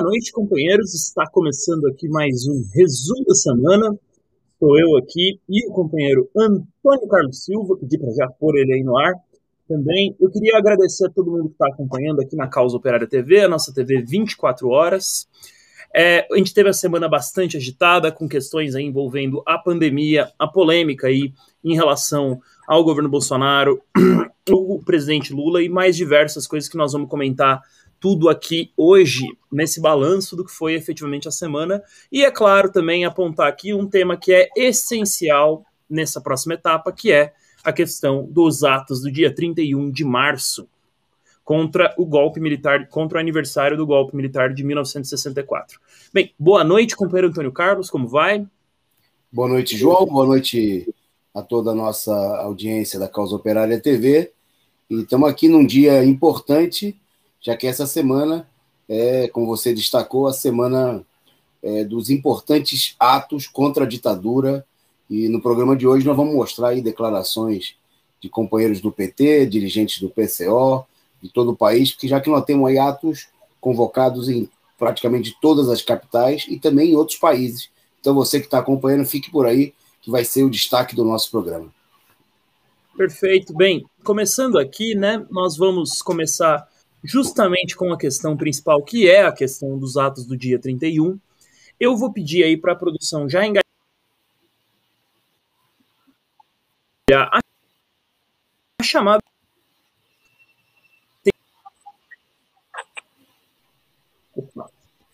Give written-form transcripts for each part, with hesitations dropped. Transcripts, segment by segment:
noite, companheiros. Está começando aqui mais um resumo da semana. Estou eu aqui e o companheiro Antônio Carlos Silva. Pedi para já pôr ele aí no ar. Também eu queria agradecer a todo mundo que está acompanhando aqui na Causa Operária TV, a nossa TV 24 horas. A gente teve a semana bastante agitada, com questões aí envolvendo a pandemia, a polêmica aí em relação ao governo Bolsonaro, o presidente Lula e mais diversas coisas que nós vamos comentar tudo aqui hoje, nesse balanço do que foi efetivamente a semana. E, é claro, também apontar aqui um tema que é essencial nessa próxima etapa, que é a questão dos atos do dia 31 de março, contra o golpe militar, contra o aniversário do golpe militar de 1964. Bem, boa noite, companheiro Antônio Carlos, como vai? Boa noite, João, boa noite a toda a nossa audiência da Causa Operária TV. E estamos aqui num dia importante, já que essa semana, como você destacou, a semana dos importantes atos contra a ditadura. E no programa de hoje nós vamos mostrar aí declarações de companheiros do PT, dirigentes do PCO, de todo o país, porque já que nós temos aí atos convocados em praticamente todas as capitais e também em outros países. Então você que está acompanhando, fique por aí, que vai ser o destaque do nosso programa. Perfeito. Bem, começando aqui, né, nós vamos começar justamente com a questão principal, que é a questão dos atos do dia 31. Eu vou pedir aí para a produção já engajar a chamada. Opa.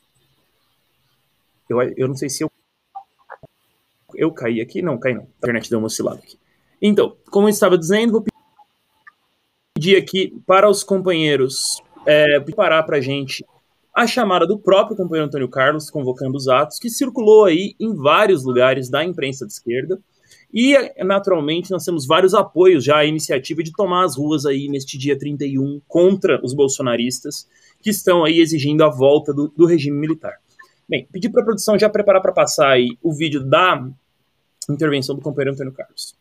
Eu não sei se eu caí aqui. Não, caí não. A internet deu uma oscilada aqui. Então, como eu estava dizendo, vou pedir aqui para os companheiros preparar para a gente a chamada do próprio companheiro Antônio Carlos, convocando os atos, que circulou aí em vários lugares da imprensa de esquerda. E, naturalmente, nós temos vários apoios já à iniciativa de tomar as ruas aí neste dia 31 contra os bolsonaristas, que estão aí exigindo a volta do regime militar. Bem, pedir para a produção já preparar para passar aí o vídeo da intervenção do companheiro Antônio Carlos.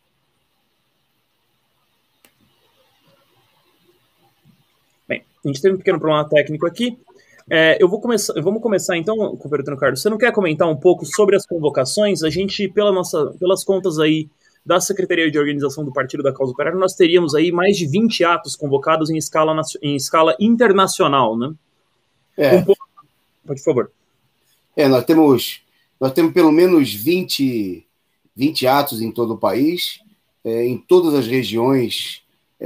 Bem, a gente teve um pequeno problema técnico aqui. Vamos começar então, companheiro Antônio Carlos. Você não quer comentar um pouco sobre as convocações? A gente, pelas contas aí da Secretaria de Organização do Partido da Causa Operária, nós teríamos aí mais de 20 atos convocados em escala internacional, né? Por favor. Nós temos pelo menos 20 atos em todo o país, em todas as regiões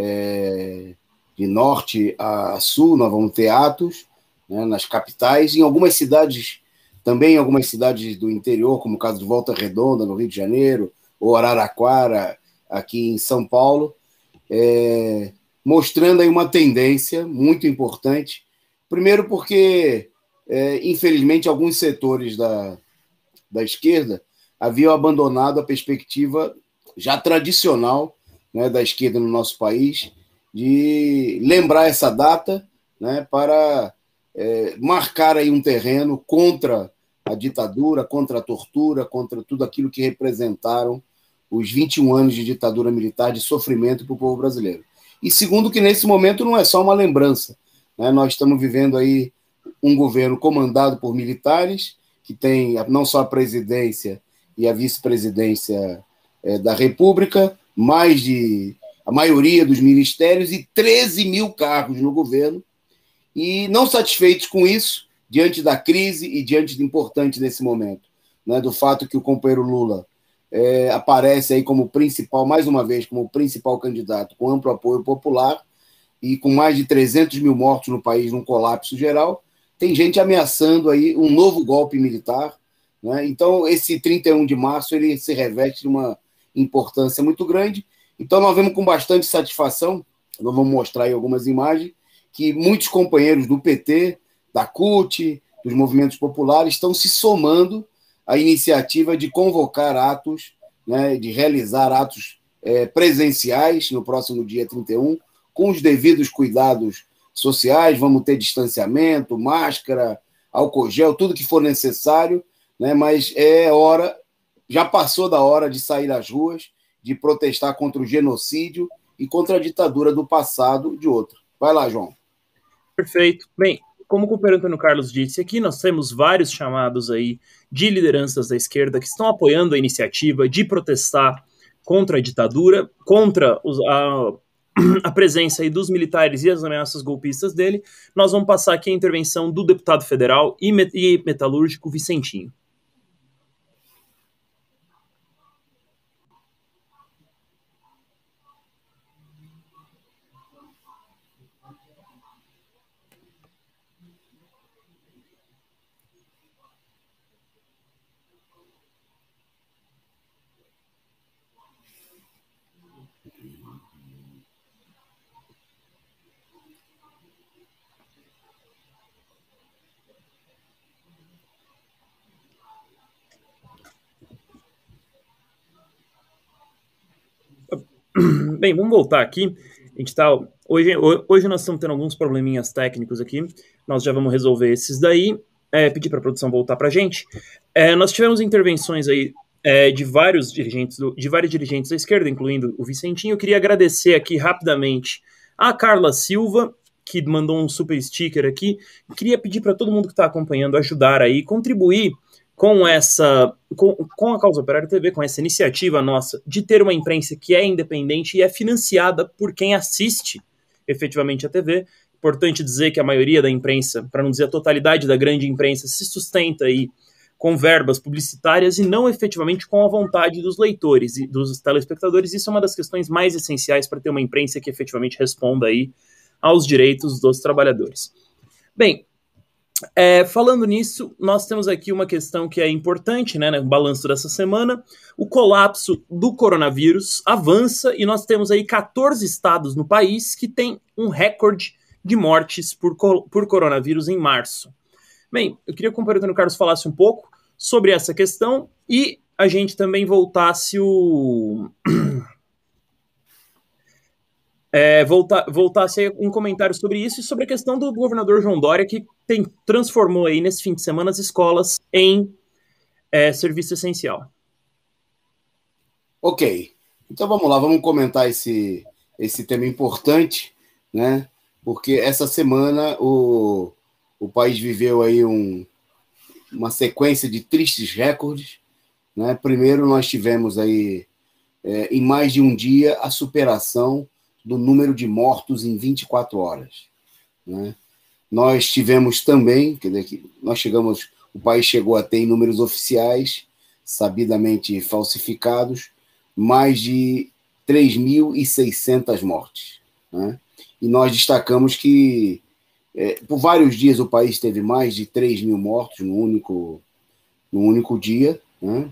de norte a sul nós vamos ter atos, né, nas capitais, em algumas cidades, também em algumas cidades do interior, como o caso de Volta Redonda, no Rio de Janeiro, ou Araraquara, aqui em São Paulo, mostrando aí uma tendência muito importante. Primeiro porque, infelizmente, alguns setores da esquerda haviam abandonado a perspectiva já tradicional, né, da esquerda no nosso país, de lembrar essa data, né, para marcar aí um terreno contra a ditadura, contra a tortura, contra tudo aquilo que representaram os 21 anos de ditadura militar, de sofrimento para o povo brasileiro. E segundo, que nesse momento não é só uma lembrança, né? Nós estamos vivendo aí um governo comandado por militares, que tem não só a presidência e a vice-presidência da República, a maioria dos ministérios e 13 mil cargos no governo. E não satisfeitos com isso, diante da crise e diante do importante nesse momento, né, do fato que o companheiro Lula aparece aí como principal, mais uma vez, como principal candidato com amplo apoio popular e com mais de 300 mil mortos no país, num colapso geral, tem gente ameaçando aí um novo golpe militar, né? Então, esse 31 de março ele se reveste de uma importância muito grande. Então, nós vemos com bastante satisfação, nós vamos mostrar aí algumas imagens, que muitos companheiros do PT, da CUT, dos movimentos populares, estão se somando à iniciativa de convocar atos, né, de realizar atos presenciais no próximo dia 31, com os devidos cuidados sociais. Vamos ter distanciamento, máscara, álcool gel, tudo que for necessário, né, mas já passou da hora de sair às ruas, de protestar contra o genocídio e contra a ditadura do passado de outro. Vai lá, João. Perfeito. Bem, como o companheiro Antônio Carlos disse aqui, nós temos vários chamados aí de lideranças da esquerda que estão apoiando a iniciativa de protestar contra a ditadura, contra a presença aí dos militares e as ameaças golpistas dele. Nós vamos passar aqui a intervenção do deputado federal e metalúrgico Vicentinho. Bem, vamos voltar aqui. A gente tá, hoje nós estamos tendo alguns probleminhas técnicos aqui. Nós já vamos resolver esses daí. Pedir para a produção voltar para a gente. Nós tivemos intervenções aí de vários dirigentes da esquerda, incluindo o Vicentinho. Eu queria agradecer aqui rapidamente a Carla Silva, que mandou um super sticker aqui. Eu queria pedir para todo mundo que está acompanhando ajudar aí, contribuir com a Causa Operária TV, com essa iniciativa nossa de ter uma imprensa que é independente e é financiada por quem assiste efetivamente a TV. Importante dizer que a maioria da imprensa, para não dizer a totalidade da grande imprensa, se sustenta aí com verbas publicitárias e não efetivamente com a vontade dos leitores e dos telespectadores. Isso é uma das questões mais essenciais para ter uma imprensa que efetivamente responda aí aos direitos dos trabalhadores. Bem, falando nisso, nós temos aqui uma questão que é importante, né, no balanço dessa semana. O colapso do coronavírus avança e nós temos aí 14 estados no país que têm um recorde de mortes por coronavírus em março. Bem, eu queria que o companheiro Antônio Carlos falasse um pouco sobre essa questão e a gente também voltasse voltasse um comentário sobre isso e sobre a questão do governador João Dória, que transformou aí nesse fim de semana as escolas em serviço essencial. Ok, então vamos lá, vamos comentar esse tema importante, né? Porque essa semana o país viveu aí uma sequência de tristes recordes, né? Primeiro nós tivemos aí, em mais de um dia, a superação do número de mortos em 24 horas. Né? Nós tivemos também, quer dizer, o país chegou a ter em números oficiais, sabidamente falsificados, mais de 3.600 mortes. Né? E nós destacamos que, por vários dias, o país teve mais de 3.000 mortos no único dia, né?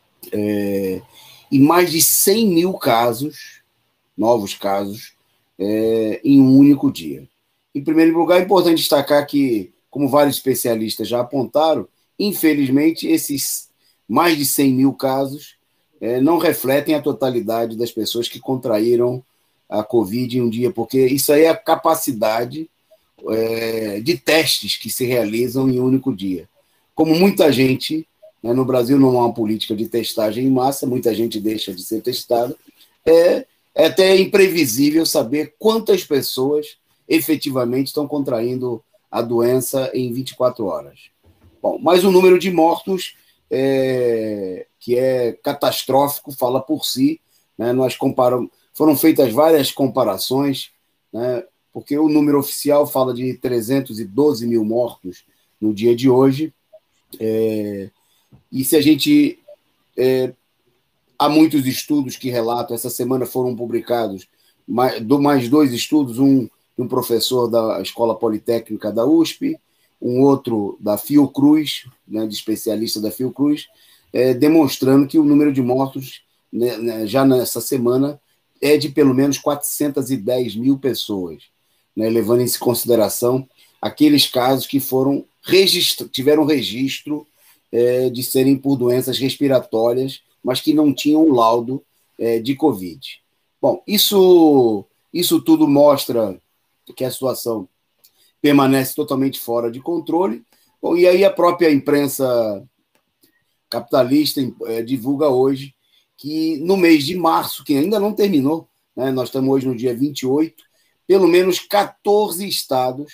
E mais de 100.000 casos, novos casos, em um único dia. Em primeiro lugar, é importante destacar que, como vários especialistas já apontaram, infelizmente, esses mais de 100.000 casos não refletem a totalidade das pessoas que contraíram a Covid em um dia, porque isso aí é a capacidade de testes que se realizam em um único dia. Como muita gente, né, no Brasil não há uma política de testagem em massa, muita gente deixa de ser testada, é até imprevisível saber quantas pessoas efetivamente estão contraindo a doença em 24 horas. Bom, mas o número de mortos, que é catastrófico, fala por si. Né? Foram feitas várias comparações, né? Porque o número oficial fala de 312 mil mortos no dia de hoje. E se a gente... há muitos estudos que relatam, essa semana foram publicados mais 2 estudos, um de um professor da Escola Politécnica da USP, um outro da Fiocruz, né, de especialista da Fiocruz, demonstrando que o número de mortos, né, já nessa semana é de pelo menos 410 mil pessoas, né, levando em consideração aqueles casos que tiveram registro de serem por doenças respiratórias, mas que não tinham um laudo de Covid. Bom, isso tudo mostra que a situação permanece totalmente fora de controle. Bom, e aí a própria imprensa capitalista divulga hoje que no mês de março, que ainda não terminou, né, nós estamos hoje no dia 28, pelo menos 14 estados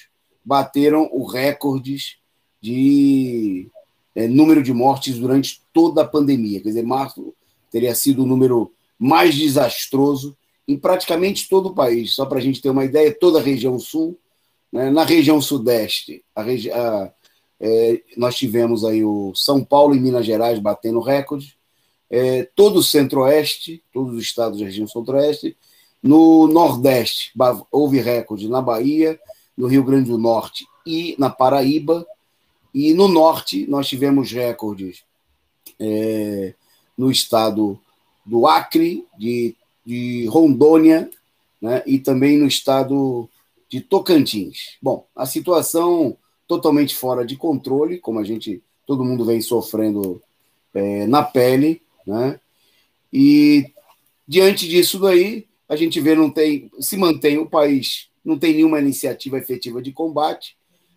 bateram o recordes de número de mortes durante toda a pandemia. Quer dizer, março teria sido o número mais desastroso em praticamente todo o país. Só para a gente ter uma ideia, toda a região sul, né? Na região sudeste, nós tivemos aí o São Paulo e Minas Gerais batendo recorde, todo o centro-oeste, todos os estados da região centro-oeste. No nordeste, houve recorde na Bahia, no Rio Grande do Norte e na Paraíba. E no norte, nós tivemos recordes no estado do Acre, de Rondônia, né, e também no estado de Tocantins. Bom, a situação totalmente fora de controle, como todo mundo vem sofrendo na pele, né? E diante disso daí, a gente vê se mantém o país, não tem nenhuma iniciativa efetiva de combate.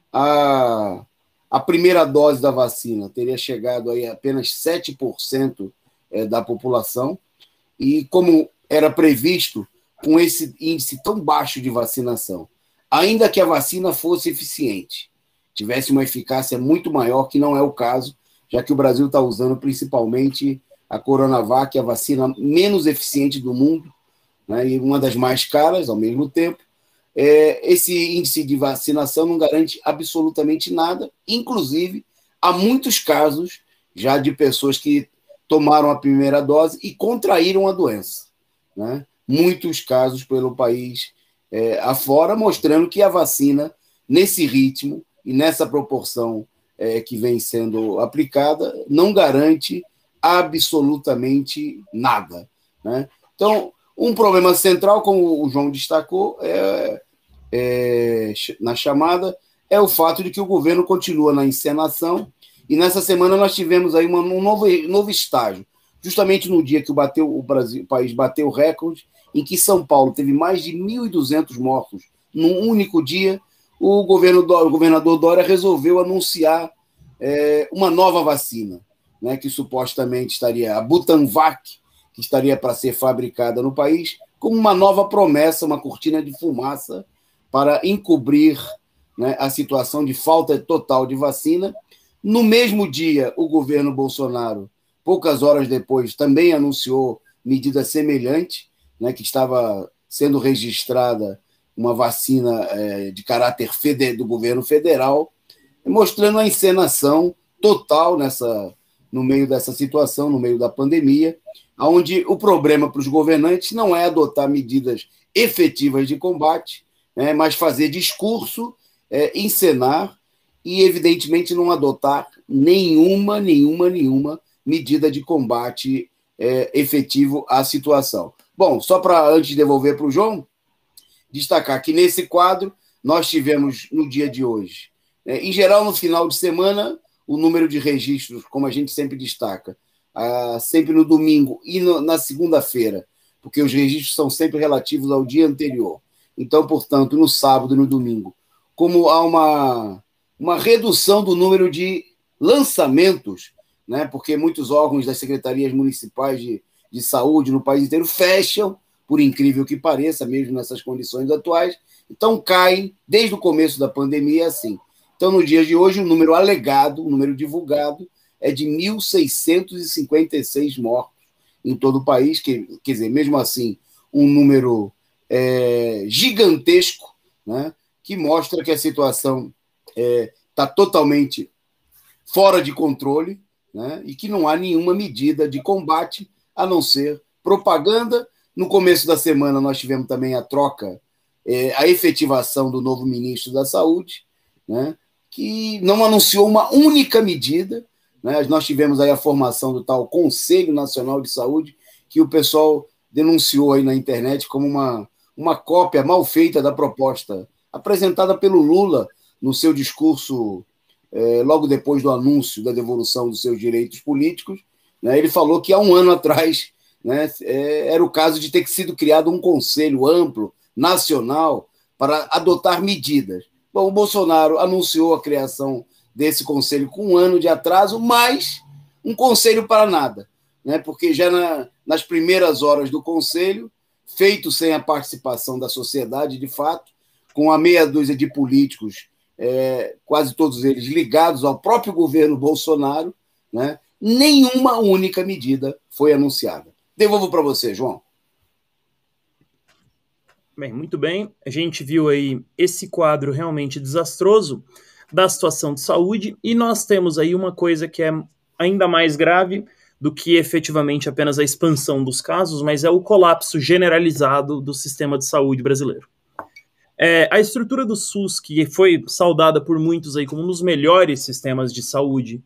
A primeira dose da vacina teria chegado aí a apenas 7% da população, e como era previsto, com esse índice tão baixo de vacinação, ainda que a vacina fosse eficiente, tivesse uma eficácia muito maior, que não é o caso, já que o Brasil está usando principalmente a Coronavac, a vacina menos eficiente do mundo, né, e uma das mais caras ao mesmo tempo. Esse índice de vacinação não garante absolutamente nada, inclusive há muitos casos já de pessoas que tomaram a primeira dose e contraíram a doença, né? Muitos casos pelo país afora, mostrando que a vacina, nesse ritmo e nessa proporção que vem sendo aplicada, não garante absolutamente nada, né? Então, um problema central, como o João destacou, na chamada, é o fato de que o governo continua na encenação, e nessa semana nós tivemos aí um novo estágio, justamente no dia que o país bateu o recorde, em que São Paulo teve mais de 1.200 mortos num único dia. O governador Dória resolveu anunciar uma nova vacina, né, que supostamente estaria, a Butanvac, que estaria para ser fabricada no país, como uma nova promessa, uma cortina de fumaça para encobrir, né, a situação de falta total de vacina. No mesmo dia, o governo Bolsonaro, poucas horas depois, também anunciou medida semelhante, né, que estava sendo registrada uma vacina de caráter do governo federal, mostrando a encenação total no meio dessa situação, no meio da pandemia, onde o problema para os governantes não é adotar medidas efetivas de combate, né, mas fazer discurso, encenar e, evidentemente, não adotar nenhuma medida de combate efetivo à situação. Bom, só para, antes de devolver para o João, destacar que nesse quadro nós tivemos, no dia de hoje, em geral, no final de semana, o número de registros, como a gente sempre destaca, sempre no domingo e na segunda-feira, porque os registros são sempre relativos ao dia anterior. Então, portanto, no sábado e no domingo, como há uma redução do número de lançamentos, né, porque muitos órgãos das secretarias municipais de saúde no país inteiro fecham, por incrível que pareça, mesmo nessas condições atuais, então caem desde o começo da pandemia assim. Então, no dia de hoje, o número alegado, o número divulgado, é de 1.656 mortos em todo o país, quer dizer, mesmo assim, um número gigantesco, né, que mostra que a situação está totalmente fora de controle, né, e que não há nenhuma medida de combate a não ser propaganda. No começo da semana, nós tivemos também a efetivação do novo ministro da Saúde, né, que não anunciou uma única medida, né? Nós tivemos aí a formação do tal Conselho Nacional de Saúde, que o pessoal denunciou aí na internet como uma cópia mal feita da proposta apresentada pelo Lula no seu discurso logo depois do anúncio da devolução dos seus direitos políticos, né? Ele falou que há um ano atrás, né, era o caso de ter sido criado um conselho amplo, nacional, para adotar medidas. Bom, o Bolsonaro anunciou a criação desse conselho com um ano de atraso, mas um conselho para nada, né? Porque já nas primeiras horas do conselho, feito sem a participação da sociedade, de fato, com a meia dúzia de políticos quase todos eles ligados ao próprio governo Bolsonaro, né? Nenhuma única medida foi anunciada. Devolvo para você, João. Bem, muito bem. A gente viu aí esse quadro realmente desastroso da situação de saúde e nós temos aí uma coisa que é ainda mais grave do que efetivamente apenas a expansão dos casos, mas é o colapso generalizado do sistema de saúde brasileiro. A estrutura do SUS, que foi saudada por muitos aí como um dos melhores sistemas de saúde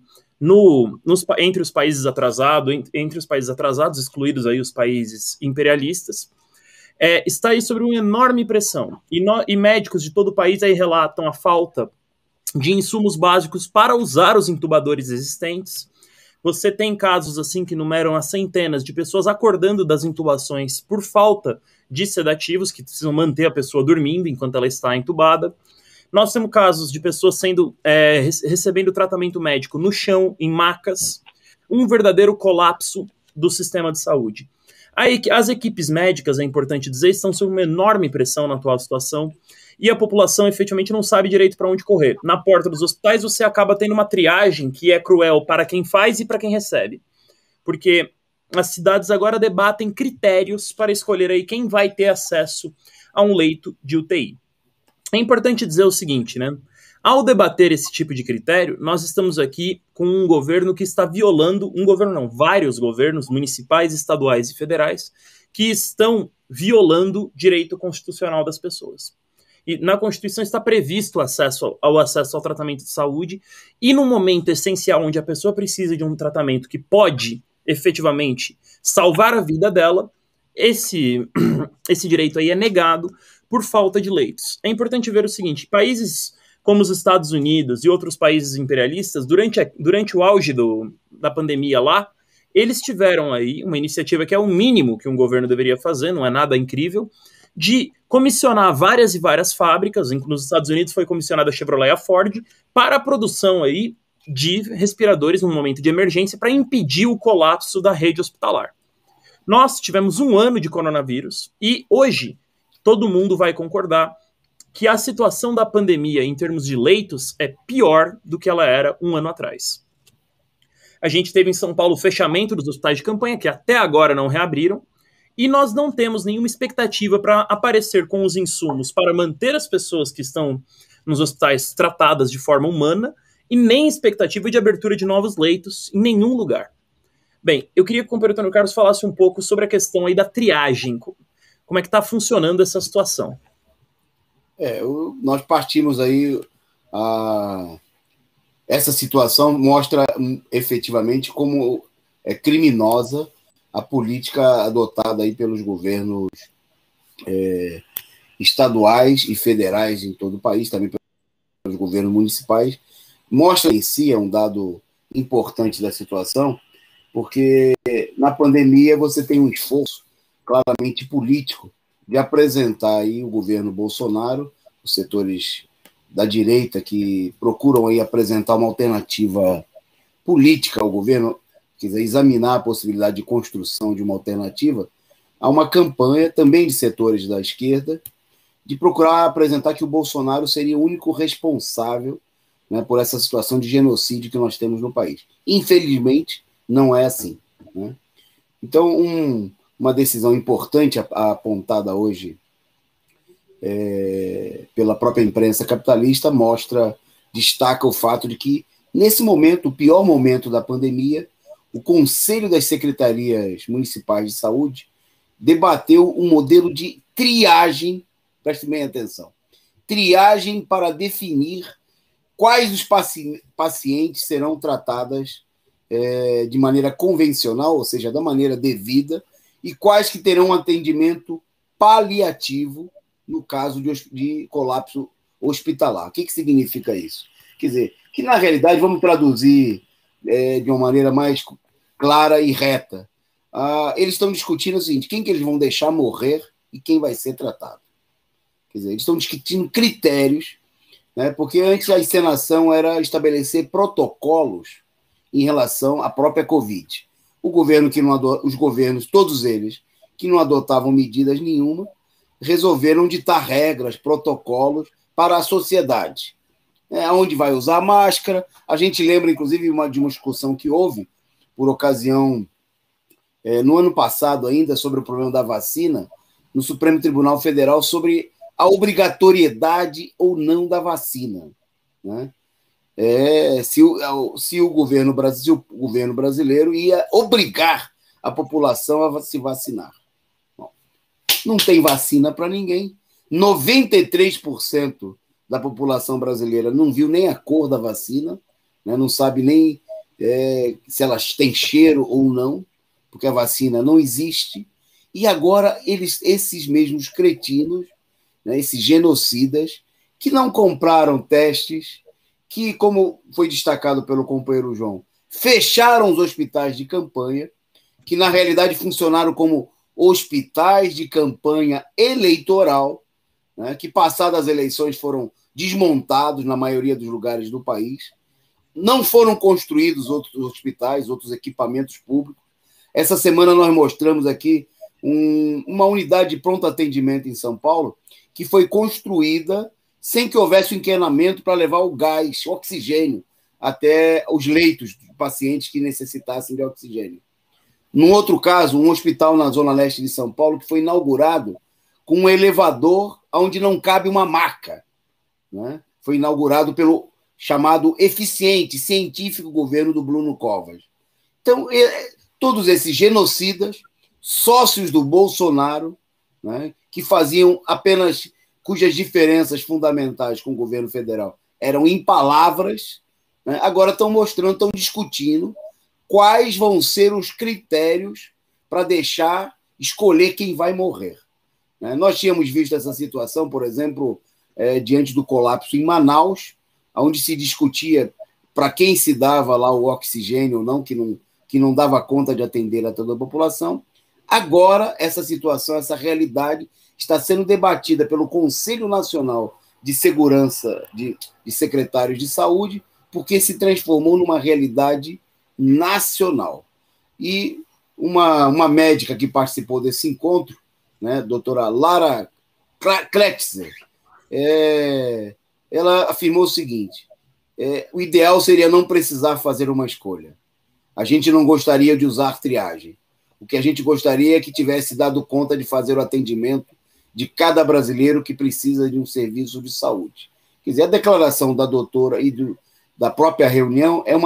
entre os países atrasados, excluídos aí os países imperialistas, está aí sob uma enorme pressão. E médicos de todo o país aí relatam a falta de insumos básicos para usar os intubadores existentes. Você tem casos assim que numeram a centenas de pessoas acordando das intubações por falta de sedativos, que precisam manter a pessoa dormindo enquanto ela está entubada. Nós temos casos de pessoas recebendo tratamento médico no chão, em macas, um verdadeiro colapso do sistema de saúde. As equipes médicas, é importante dizer, estão sob uma enorme pressão na atual situação e a população efetivamente não sabe direito para onde correr. Na porta dos hospitais você acaba tendo uma triagem que é cruel para quem faz e para quem recebe. Porque as cidades agora debatem critérios para escolher aí quem vai ter acesso a um leito de UTI. É importante dizer o seguinte, né? Ao debater esse tipo de critério, nós estamos aqui com um governo que está violando, vários governos municipais, estaduais e federais, que estão violando direito constitucional das pessoas. E na Constituição está previsto o acesso ao tratamento de saúde, e num momento essencial onde a pessoa precisa de um tratamento que pode, efetivamente, salvar a vida dela, esse direito aí é negado por falta de leitos. É importante ver o seguinte, países como os Estados Unidos e outros países imperialistas, durante o auge da pandemia lá, eles tiveram aí uma iniciativa que é o mínimo que um governo deveria fazer, não é nada incrível, de comissionar várias e várias fábricas, nos Estados Unidos foi comissionada a Chevrolet e a Ford, para a produção aí de respiradores num momento de emergência para impedir o colapso da rede hospitalar. Nós tivemos um ano de coronavírus e hoje todo mundo vai concordar que a situação da pandemia em termos de leitos é pior do que ela era um ano atrás. A gente teve em São Paulo o fechamento dos hospitais de campanha, que até agora não reabriram, e nós não temos nenhuma expectativa para aparecer com os insumos para manter as pessoas que estão nos hospitais tratadas de forma humana, e nem expectativa de abertura de novos leitos em nenhum lugar. Bem, eu queria que o companheiro Antônio Carlos falasse um pouco sobre a questão aí da triagem, como é que está funcionando essa situação. Nós partimos aí essa situação mostra efetivamente como é criminosa a política adotada aí pelos governos estaduais e federais em todo o país, também pelos governos municipais. Mostra em si, é um dado importante da situação, porque na pandemia você tem um esforço claramente político de apresentar aí o governo Bolsonaro, os setores da direita que procuram aí apresentar uma alternativa política ao governo, quer dizer, examinar a possibilidade de construção de uma alternativa, há uma campanha também de setores da esquerda de procurar apresentar que o Bolsonaro seria o único responsável, né, por essa situação de genocídio que nós temos no país. Infelizmente, não é assim, né? Então, uma decisão importante apontada hoje pela própria imprensa capitalista destaca o fato de que, nesse momento, o pior momento da pandemia, o Conselho das Secretarias Municipais de Saúde debateu um modelo de triagem, preste bem atenção, triagem para definir quais os pacientes serão tratadas de maneira convencional, ou seja, da maneira devida, e quais que terão um atendimento paliativo no caso de colapso hospitalar. O que significa isso? Quer dizer, que na realidade, vamos traduzir de uma maneira mais clara e reta, eles estão discutindo o seguinte, quem que eles vão deixar morrer e quem vai ser tratado. Quer dizer, eles estão discutindo critérios, né, porque antes a encenação era estabelecer protocolos em relação à própria Covid. Os governos, todos eles, que não adotavam medidas nenhuma, resolveram ditar regras, protocolos para a sociedade. onde vai usar máscara. A gente lembra, inclusive, de uma discussão que houve, por ocasião, no ano passado ainda, sobre o problema da vacina, no Supremo Tribunal Federal, sobre a obrigatoriedade ou não da vacina, né? Se o governo brasileiro ia obrigar a população a se vacinar. Bom, não tem vacina para ninguém. 93% da população brasileira não viu nem a cor da vacina, né? Não sabe nem se elas têm cheiro ou não, porque a vacina não existe. E agora esses mesmos cretinos, né, esses genocidas, que não compraram testes, que, como foi destacado pelo companheiro João, fecharam os hospitais de campanha, que na realidade funcionaram como hospitais de campanha eleitoral, né, que passadas as eleições foram desmontados na maioria dos lugares do país. Não foram construídos outros hospitais, outros equipamentos públicos. Essa semana nós mostramos aqui uma unidade de pronto atendimento em São Paulo que foi construída sem que houvesse um encanamento para levar o gás, o oxigênio, até os leitos de pacientes que necessitassem de oxigênio. Num outro caso, um hospital na zona leste de São Paulo que foi inaugurado com um elevador onde não cabe uma maca, né? Foi inaugurado pelo chamado eficiente, científico governo do Bruno Covas. Então, todos esses genocidas, sócios do Bolsonaro, né, que faziam apenas, cujas diferenças fundamentais com o governo federal eram em palavras, né, agora estão mostrando, estão discutindo quais vão ser os critérios para deixar escolher quem vai morrer. Né? Nós tínhamos visto essa situação, por exemplo, diante do colapso em Manaus, onde se discutia para quem se dava lá o oxigênio ou não, que não dava conta de atender a toda a população. Agora, essa situação, essa realidade está sendo debatida pelo Conselho Nacional de Segurança de Secretários de Saúde, porque se transformou numa realidade nacional. E uma médica que participou desse encontro, né, doutora Lara Kletzer, ela afirmou o seguinte: o ideal seria não precisar fazer uma escolha. A gente não gostaria de usar triagem. O que a gente gostaria é que tivesse dado conta de fazer o atendimento de cada brasileiro que precisa de um serviço de saúde. Quer dizer, a declaração da doutora e da própria reunião é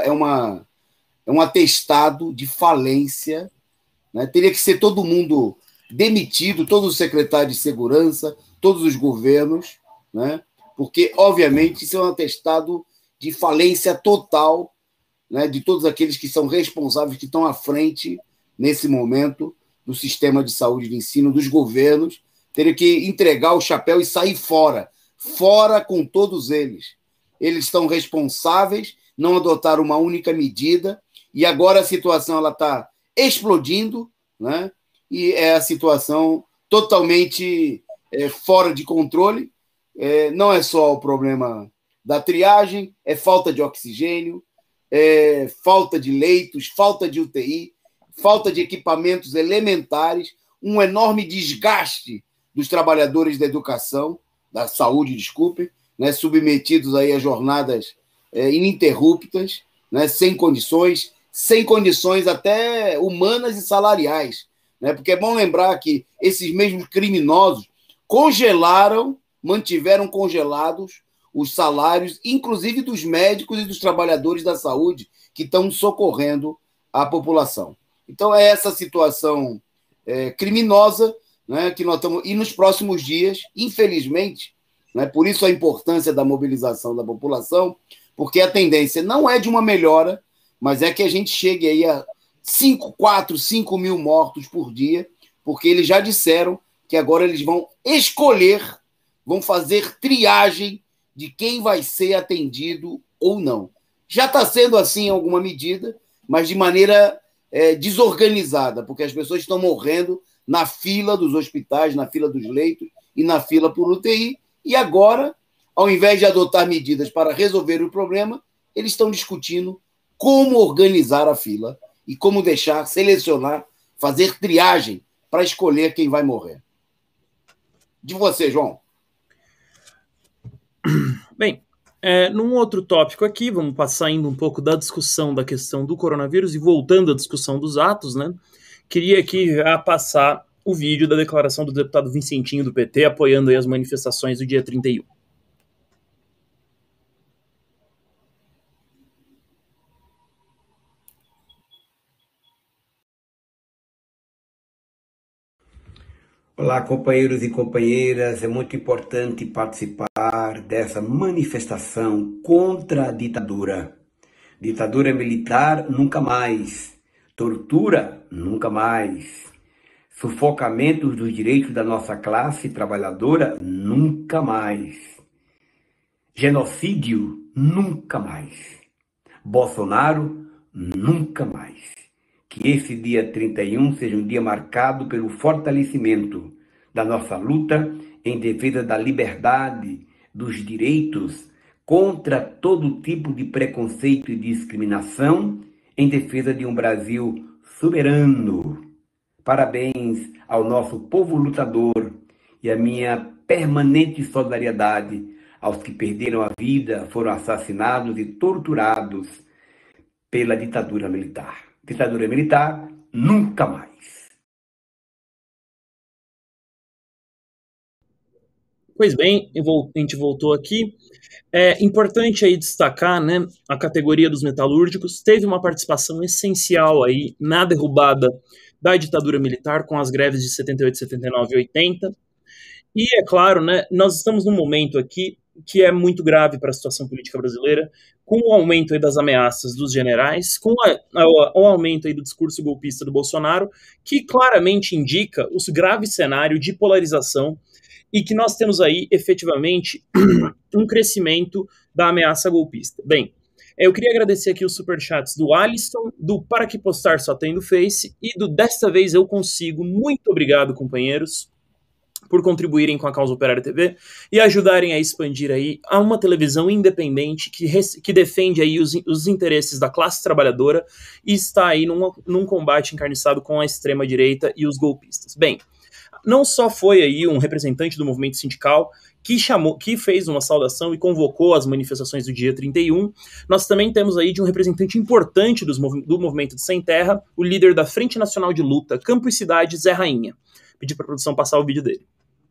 um atestado de falência, né? Teria que ser todo mundo demitido, todos os secretários de segurança, todos os governos, né? Porque, obviamente, isso é um atestado de falência total, né, de todos aqueles que são responsáveis, que estão à frente, nesse momento, do sistema de saúde de ensino, dos governos. Teria que entregar o chapéu e sair fora com todos eles. Eles estão responsáveis, não adotaram uma única medida, e agora a situação está explodindo, né? E é a situação totalmente fora de controle. Não é só o problema da triagem, é falta de oxigênio, falta de leitos, falta de UTI, falta de equipamentos elementares, um enorme desgaste dos trabalhadores da educação, da saúde, desculpe, né, submetidos aí a jornadas ininterruptas, né, sem condições até humanas e salariais, né, porque é bom lembrar que esses mesmos criminosos mantiveram congelados os salários, inclusive dos médicos e dos trabalhadores da saúde que estão socorrendo a população. Então, é essa situação criminosa, né, que nós estamos... E nos próximos dias, infelizmente, né, por isso a importância da mobilização da população, porque a tendência não é de uma melhora, mas é que a gente chegue aí a 5 mil mortos por dia, porque eles já disseram que agora eles vão escolher, vão fazer triagem de quem vai ser atendido ou não. Já está sendo assim em alguma medida, mas de maneira desorganizada, porque as pessoas estão morrendo na fila dos hospitais, na fila dos leitos e na fila por UTI, e agora, ao invés de adotar medidas para resolver o problema, eles estão discutindo como organizar a fila e como deixar, selecionar, fazer triagem para escolher quem vai morrer. De você, João. Bem, Num outro tópico aqui, vamos passar indo um pouco da discussão da questão do coronavírus e voltando à discussão dos atos, né? Queria aqui já passar o vídeo da declaração do deputado Vincentinho do PT apoiando aí as manifestações do dia 31. Olá, companheiros e companheiras. É muito importante participar dessa manifestação contra a ditadura. Ditadura militar, nunca mais. Tortura, nunca mais. Sufocamento dos direitos da nossa classe trabalhadora, nunca mais. Genocídio, nunca mais. Bolsonaro, nunca mais. Que esse dia 31 seja um dia marcado pelo fortalecimento da nossa luta em defesa da liberdade, dos direitos, contra todo tipo de preconceito e discriminação, em defesa de um Brasil soberano. Parabéns ao nosso povo lutador e a minha permanente solidariedade aos que perderam a vida, foram assassinados e torturados pela ditadura militar. Ditadura militar, nunca mais. Pois bem, a gente voltou aqui. É importante aí destacar, né, a categoria dos metalúrgicos teve uma participação essencial aí na derrubada da ditadura militar com as greves de 78, 79 e 80. E é claro, né, nós estamos num momento aqui que é muito grave para a situação política brasileira, com o aumento aí das ameaças dos generais, com o aumento aí do discurso golpista do Bolsonaro, que claramente indica o grave cenário de polarização e que nós temos aí efetivamente um crescimento da ameaça golpista. Bem, eu queria agradecer aqui os superchats do Alisson, do Para Que Postar Só Tem no Face e do Desta Vez Eu Consigo. Muito obrigado, companheiros, por contribuírem com a Causa Operária TV e ajudarem a expandir aí a uma televisão independente que defende aí os interesses da classe trabalhadora e está aí num combate encarniçado com a extrema-direita e os golpistas. Bem, não só foi aí um representante do movimento sindical que fez uma saudação e convocou as manifestações do dia 31, nós também temos aí de um representante importante do movimento de Sem Terra, o líder da Frente Nacional de Luta, Campo e Cidade, Zé Rainha. Pedi para a produção passar o vídeo dele.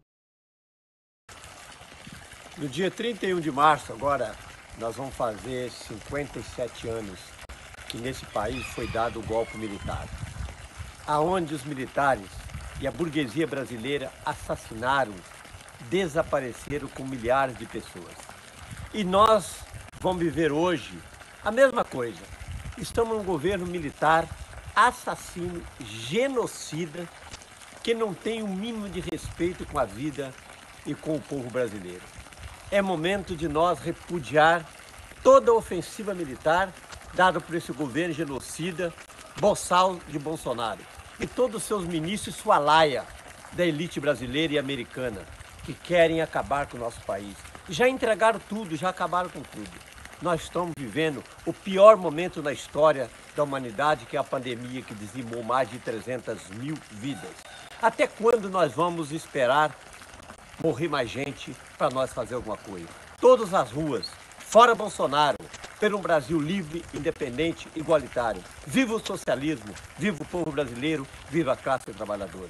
No dia 31 de março, agora, nós vamos fazer 57 anos que nesse país foi dado o golpe militar, aonde os militares e a burguesia brasileira assassinaram, desapareceram com milhares de pessoas. E nós vamos viver hoje a mesma coisa. Estamos num governo militar assassino, genocida, que não tem o mínimo de respeito com a vida e com o povo brasileiro. É momento de nós repudiar toda a ofensiva militar dada por esse governo genocida, boçal de Bolsonaro. E todos os seus ministros, sua laia da elite brasileira e americana, que querem acabar com o nosso país. Já entregaram tudo, já acabaram com tudo. Nós estamos vivendo o pior momento na história da humanidade, que é a pandemia que dizimou mais de 300 mil vidas. Até quando nós vamos esperar morrer mais gente para nós fazer alguma coisa? Todas as ruas, fora Bolsonaro, pelo um Brasil livre, independente, igualitário. Viva o socialismo, viva o povo brasileiro, viva a classe trabalhadora.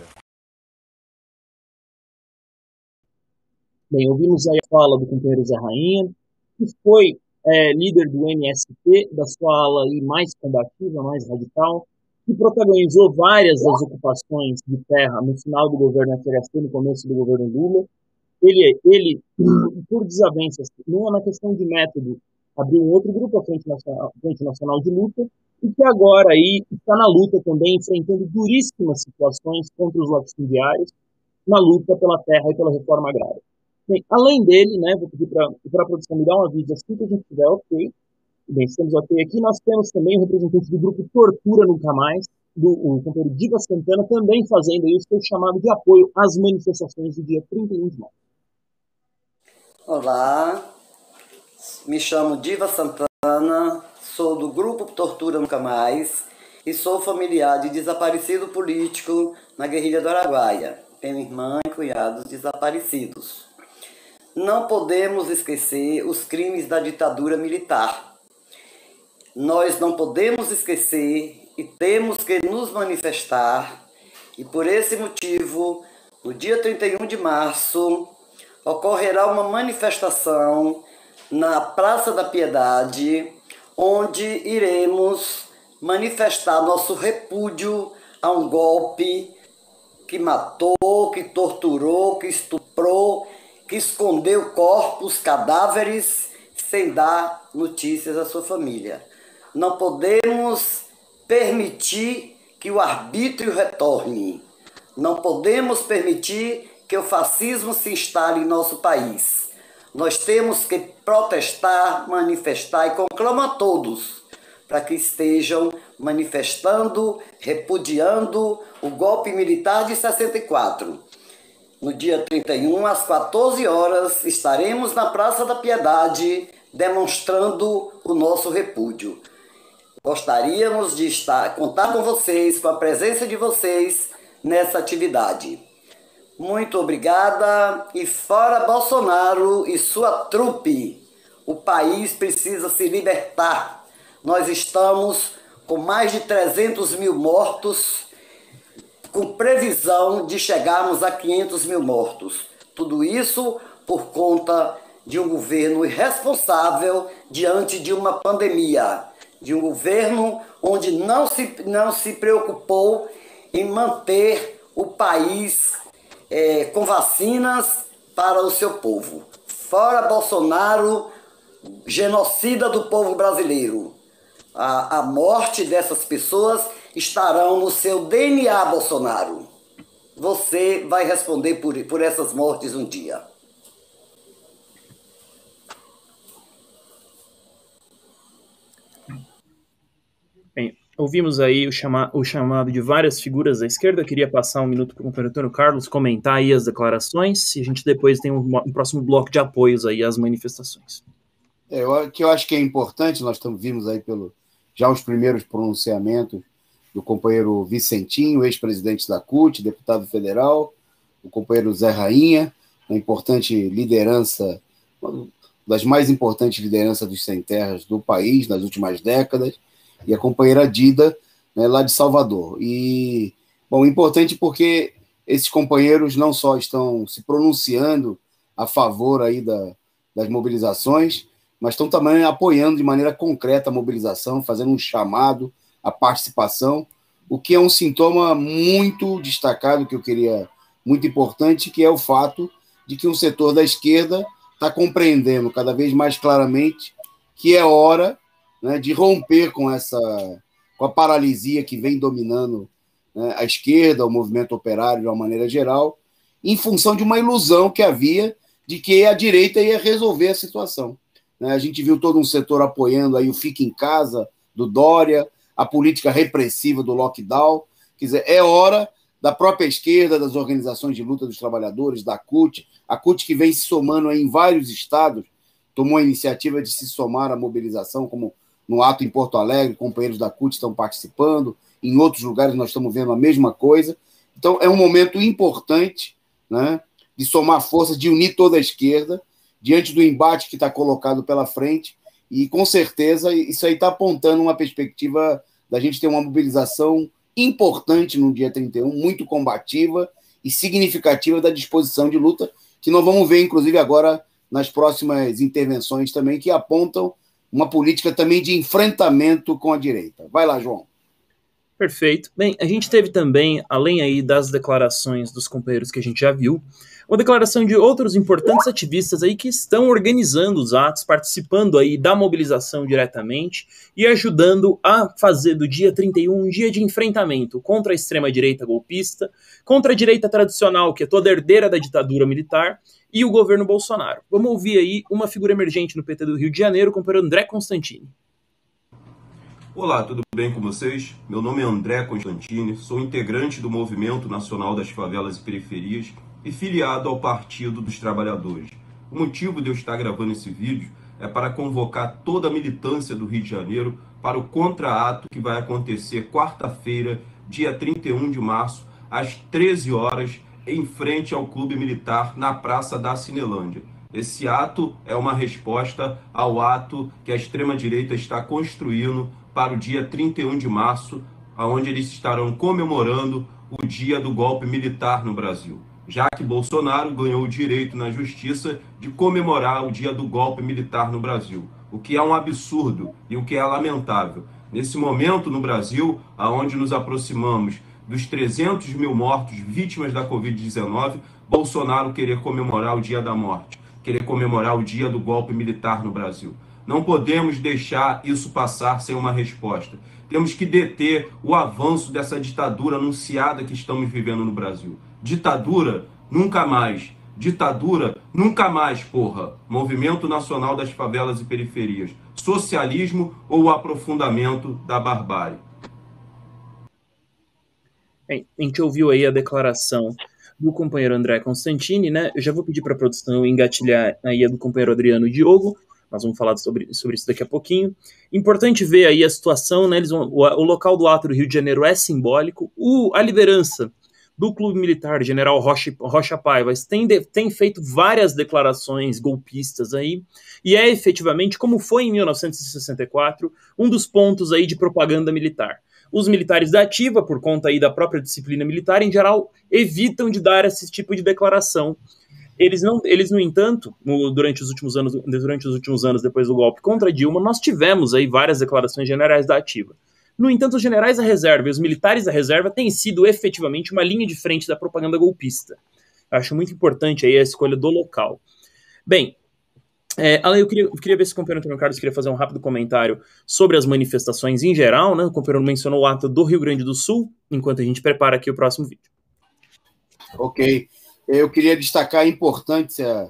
Bem, ouvimos aí a fala do companheiro Zé Rainha, que foi líder do MST, da sua ala aí mais combativa, mais radical, que protagonizou várias das ocupações de terra no final do governo FHC, no começo do governo Lula. Ele por desavenças, não na questão de método, abriu um outro grupo, a Frente Nacional de Luta, e que agora aí está na luta também, enfrentando duríssimas situações contra os latifundiários, na luta pela terra e pela reforma agrária. Bem, além dele, né, vou pedir para a produção me dar um aviso assim que a gente tiver ok. Bem, estamos ok aqui. Nós temos também o representante do grupo Tortura Nunca Mais, o companheiro Diva Santana, também fazendo aí o seu chamado de apoio às manifestações do dia 31 de março. Olá, me chamo Diva Santana, sou do grupo Tortura Nunca Mais e sou familiar de desaparecido político na guerrilha do Araguaia. Tenho irmã e cunhados desaparecidos. não podemos esquecer os crimes da ditadura militar. Nós não podemos esquecer e temos que nos manifestar, e por esse motivo, no dia 31 de março, ocorrerá uma manifestação na Praça da Piedade, onde iremos manifestar nosso repúdio a um golpe que matou, que torturou, que estuprou, que escondeu corpos, cadáveres, sem dar notícias à sua família. Não podemos permitir que o arbítrio retorne. Não podemos permitir que o fascismo se instale em nosso país. Nós temos que protestar, manifestar e conclamo a todos para que estejam manifestando, repudiando o golpe militar de 64. No dia 31, às 14 horas, estaremos na Praça da Piedade demonstrando o nosso repúdio. Gostaríamos de contar com vocês, com a presença de vocês nessa atividade. Muito obrigada e fora Bolsonaro e sua trupe. O país precisa se libertar. Nós estamos com mais de 300 mil mortos, com previsão de chegarmos a 500 mil mortos. Tudo isso por conta de um governo irresponsável diante de uma pandemia, de um governo onde não se preocupou em manter o país com vacinas para o seu povo. Fora Bolsonaro, genocida do povo brasileiro. A morte dessas pessoas estarão no seu DNA, Bolsonaro. Você vai responder por essas mortes um dia. Bem, ouvimos aí o chamado de várias figuras da esquerda. Eu queria passar um minuto para o companheiro Antônio Carlos comentar aí as declarações e a gente depois tem um próximo bloco de apoios aí às manifestações. Eu acho que é importante, nós vimos aí já os primeiros pronunciamentos do companheiro Vicentinho, ex-presidente da CUT, deputado federal, o companheiro Zé Rainha, uma importante liderança, uma das mais importantes lideranças dos sem terras do país nas últimas décadas, e a companheira Dida, né, lá de Salvador. E, bom, importante porque esses companheiros não só estão se pronunciando a favor aí das mobilizações, mas estão também apoiando de maneira concreta a mobilização, fazendo um chamado à participação, o que é um sintoma muito destacado, que eu queria, muito importante, que é o fato de que um setor da esquerda está compreendendo cada vez mais claramente que é hora, né, de romper com a paralisia que vem dominando, né, a esquerda, o movimento operário de uma maneira geral, em função de uma ilusão que havia de que a direita ia resolver a situação. A gente viu todo um setor apoiando aí o Fica em Casa, do Dória, a política repressiva do lockdown. Quer dizer, é hora da própria esquerda, das organizações de luta dos trabalhadores, da CUT, a CUT que vem se somando aí em vários estados, tomou a iniciativa de se somar à mobilização, como no ato em Porto Alegre, companheiros da CUT estão participando, em outros lugares nós estamos vendo a mesma coisa. Então, é um momento importante, né, de somar forças, de unir toda a esquerda, diante do embate que está colocado pela frente, e com certeza isso aí está apontando uma perspectiva da gente ter uma mobilização importante no dia 31, muito combativa e significativa da disposição de luta, que nós vamos ver, inclusive, agora nas próximas intervenções também, que apontam uma política também de enfrentamento com a direita. Vai lá, João. Perfeito. Bem, a gente teve também, além aí das declarações dos companheiros que a gente já viu, uma declaração de outros importantes ativistas aí que estão organizando os atos, participando aí da mobilização diretamente e ajudando a fazer do dia 31 um dia de enfrentamento contra a extrema-direita golpista, contra a direita tradicional, que é toda herdeira da ditadura militar, e o governo Bolsonaro. Vamos ouvir aí uma figura emergente no PT do Rio de Janeiro, o companheiro André Constantini. Olá, tudo bem com vocês? Meu nome é André Constantini, sou integrante do Movimento Nacional das Favelas e Periferias e filiado ao Partido dos Trabalhadores. O motivo de eu estar gravando esse vídeo é para convocar toda a militância do Rio de Janeiro para o contra-ato que vai acontecer quarta-feira, dia 31 de março, às 13 horas, em frente ao Clube Militar, na Praça da Cinelândia. Esse ato é uma resposta ao ato que a extrema-direita está construindo para o dia 31 de março, onde eles estarão comemorando o dia do golpe militar no Brasil, já que Bolsonaro ganhou o direito na justiça de comemorar o dia do golpe militar no Brasil, o que é um absurdo e o que é lamentável. Nesse momento no Brasil, aonde nos aproximamos dos 300 mil mortos vítimas da Covid-19, Bolsonaro querer comemorar o dia da morte, querer comemorar o dia do golpe militar no Brasil. Não podemos deixar isso passar sem uma resposta. Temos que deter o avanço dessa ditadura anunciada que estamos vivendo no Brasil. Ditadura, nunca mais. Ditadura, nunca mais, porra. Movimento Nacional das Favelas e Periferias. Socialismo ou o aprofundamento da barbárie? Bem, a gente ouviu aí a declaração do companheiro André Constantini, né? Eu já vou pedir para a produção engatilhar aí a do companheiro Adriano Diogo. Nós vamos falar sobre isso daqui a pouquinho. Importante ver aí a situação, né? O local do ato do Rio de Janeiro é simbólico. A liderança do Clube Militar, General Rocha Paiva, tem feito várias declarações golpistas aí, e é efetivamente, como foi em 1964, um dos pontos aí de propaganda militar. Os militares da ativa, por conta aí da própria disciplina militar, em geral, evitam de dar esse tipo de declaração. Eles, no entanto, durante os últimos anos depois do golpe contra Dilma, nós tivemos aí várias declarações de generais da ativa. No entanto, os generais da reserva e os militares da reserva têm sido efetivamente uma linha de frente da propaganda golpista. Eu acho muito importante aí a escolha do local. Bem, Alan, eu queria ver se o companheiro Antônio Carlos queria fazer um rápido comentário sobre as manifestações em geral, né? O companheiro mencionou o ato do Rio Grande do Sul, enquanto a gente prepara aqui o próximo vídeo. Ok. Eu queria destacar a importância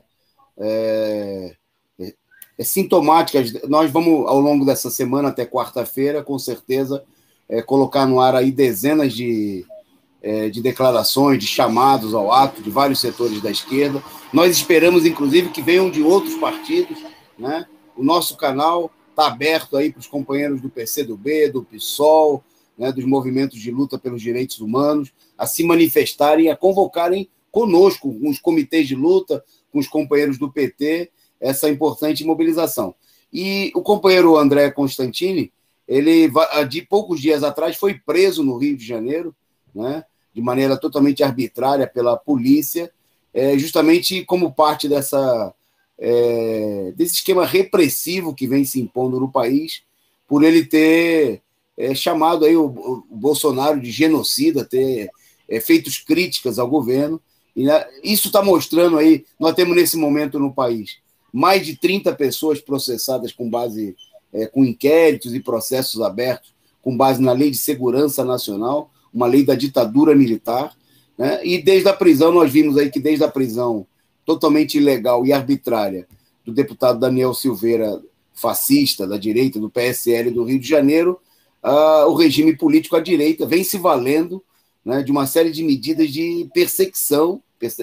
sintomática. Nós vamos, ao longo dessa semana, até quarta-feira, com certeza, colocar no ar aí dezenas de declarações, de chamados ao ato de vários setores da esquerda. Nós esperamos, inclusive, que venham de outros partidos, né? O nosso canal está aberto aí para os companheiros do PCdoB, do PSOL, né, dos movimentos de luta pelos direitos humanos, a se manifestarem, a convocarem conosco, com os comitês de luta, com os companheiros do PT, essa importante mobilização. E o companheiro André Constantini, ele, de poucos dias atrás, foi preso no Rio de Janeiro, né, de maneira totalmente arbitrária pela polícia, justamente como parte desse esquema repressivo que vem se impondo no país, por ele ter chamado aí o Bolsonaro de genocida, ter feito críticas ao governo. E, né, isso está mostrando aí, nós temos nesse momento no país mais de 30 pessoas processadas com base, com inquéritos e processos abertos, com base na Lei de Segurança Nacional, uma lei da ditadura militar, né? E desde a prisão, nós vimos aí que desde a prisão totalmente ilegal e arbitrária do deputado Daniel Silveira, fascista, da direita, do PSL do Rio de Janeiro, o regime político à direita vem se valendo, né, de uma série de medidas de perseguição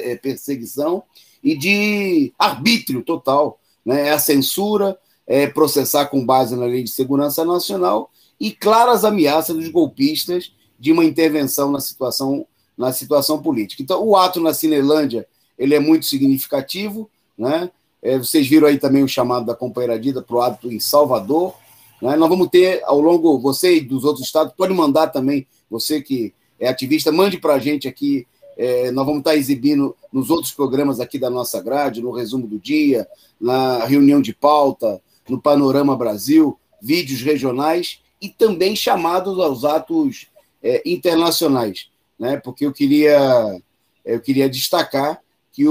e de arbítrio total, né? A censura, processar com base na Lei de Segurança Nacional e claras ameaças dos golpistas de uma intervenção na situação política. Então, o ato na Cinelândia, ele é muito significativo, né? Vocês viram aí também o chamado da companheira Dida para o ato em Salvador, né? Nós vamos ter, ao longo, você e dos outros estados, pode mandar também, você que é ativista, mande para a gente aqui, nós vamos estar exibindo nos outros programas aqui da nossa grade, no Resumo do Dia, na Reunião de Pauta, no Panorama Brasil, vídeos regionais e também chamados aos atos internacionais, né? Porque eu queria destacar que,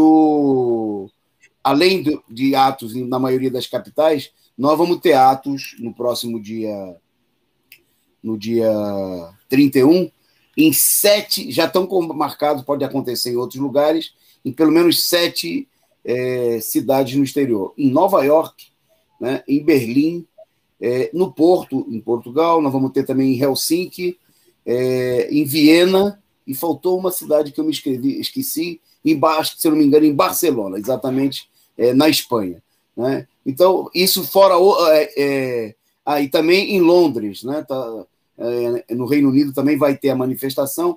além de atos na maioria das capitais, nós vamos ter atos no próximo dia, no dia 31, em 7, já estão marcados, pode acontecer em outros lugares, em pelo menos 7 cidades no exterior. Em Nova York, né, em Berlim, no Porto, em Portugal, nós vamos ter também em Helsinki, em Viena, e faltou uma cidade que eu esqueci, se eu não me engano, em Barcelona, exatamente, na Espanha, né? Então, isso fora... e também em Londres, né? No Reino Unido também vai ter a manifestação.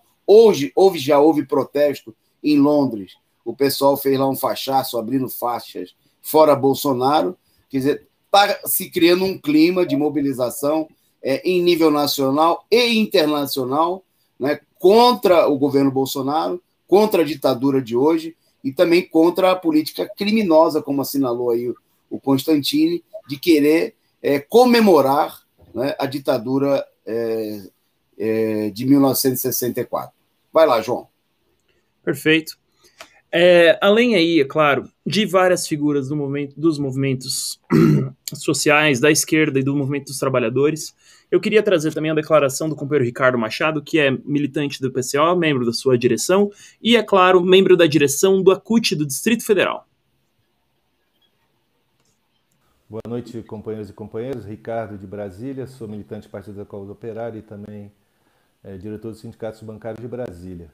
Já houve protesto em Londres. O pessoal fez lá um fachaço, abrindo faixas fora Bolsonaro. Quer dizer, está se criando um clima de mobilização em nível nacional e internacional, né, contra o governo Bolsonaro, contra a ditadura de hoje e também contra a política criminosa, como assinalou aí o Constantini, de querer comemorar, né, a ditadura de 1964. Vai lá, João. Perfeito. Além aí, é claro, de várias figuras dos movimentos sociais, da esquerda e do movimento dos trabalhadores, eu queria trazer também a declaração do companheiro Ricardo Machado, que é militante do PCO, membro da sua direção, e, é claro, membro da direção do ACUT do Distrito Federal. Boa noite, companheiros e companheiras. Ricardo de Brasília, sou militante do Partido da Causa Operária e também diretor dos sindicatos bancários de Brasília.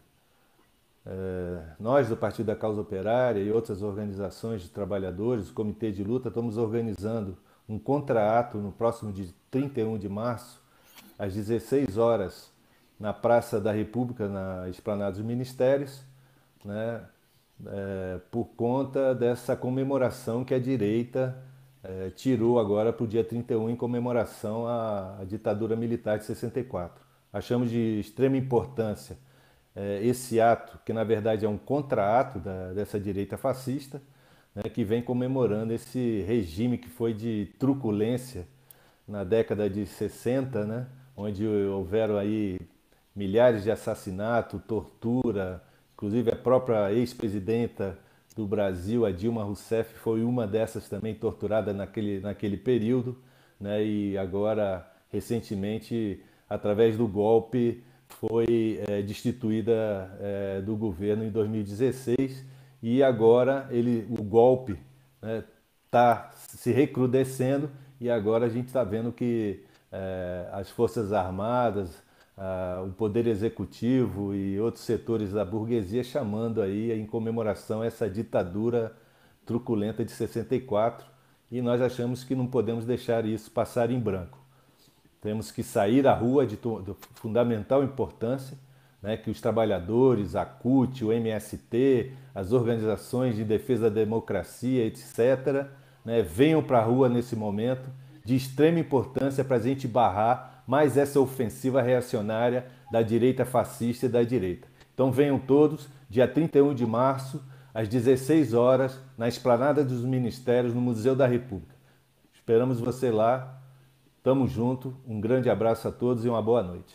Nós, do Partido da Causa Operária e outras organizações de trabalhadores, o Comitê de Luta, estamos organizando um contrato no próximo dia 31 de março, às 16 horas, na Praça da República, na Esplanada dos Ministérios, né, por conta dessa comemoração que a direita tirou agora para o dia 31 em comemoração à ditadura militar de 64. Achamos de extrema importância esse ato, que na verdade é um contra-ato dessa direita fascista, né, que vem comemorando esse regime que foi de truculência na década de 60, né, onde houveram aí milhares de assassinatos, tortura, inclusive a própria ex-presidenta do Brasil, a Dilma Rousseff, foi uma dessas também torturada naquele período, né, e agora, recentemente, através do golpe, foi destituída do governo em 2016 e agora o golpe está se recrudescendo e agora a gente está vendo que as Forças Armadas, o Poder Executivo e outros setores da burguesia chamando aí em comemoração essa ditadura truculenta de 64 e nós achamos que não podemos deixar isso passar em branco. Temos que sair à rua de fundamental importância, né, que os trabalhadores, a CUT, o MST, as organizações de defesa da democracia, etc., né, venham para a rua nesse momento, de extrema importância para a gente barrar mais essa ofensiva reacionária da direita fascista e da direita. Então venham todos, dia 31 de março, às 16 horas, na Esplanada dos Ministérios, no Museu da República. Esperamos você lá. Tamo junto, um grande abraço a todos e uma boa noite.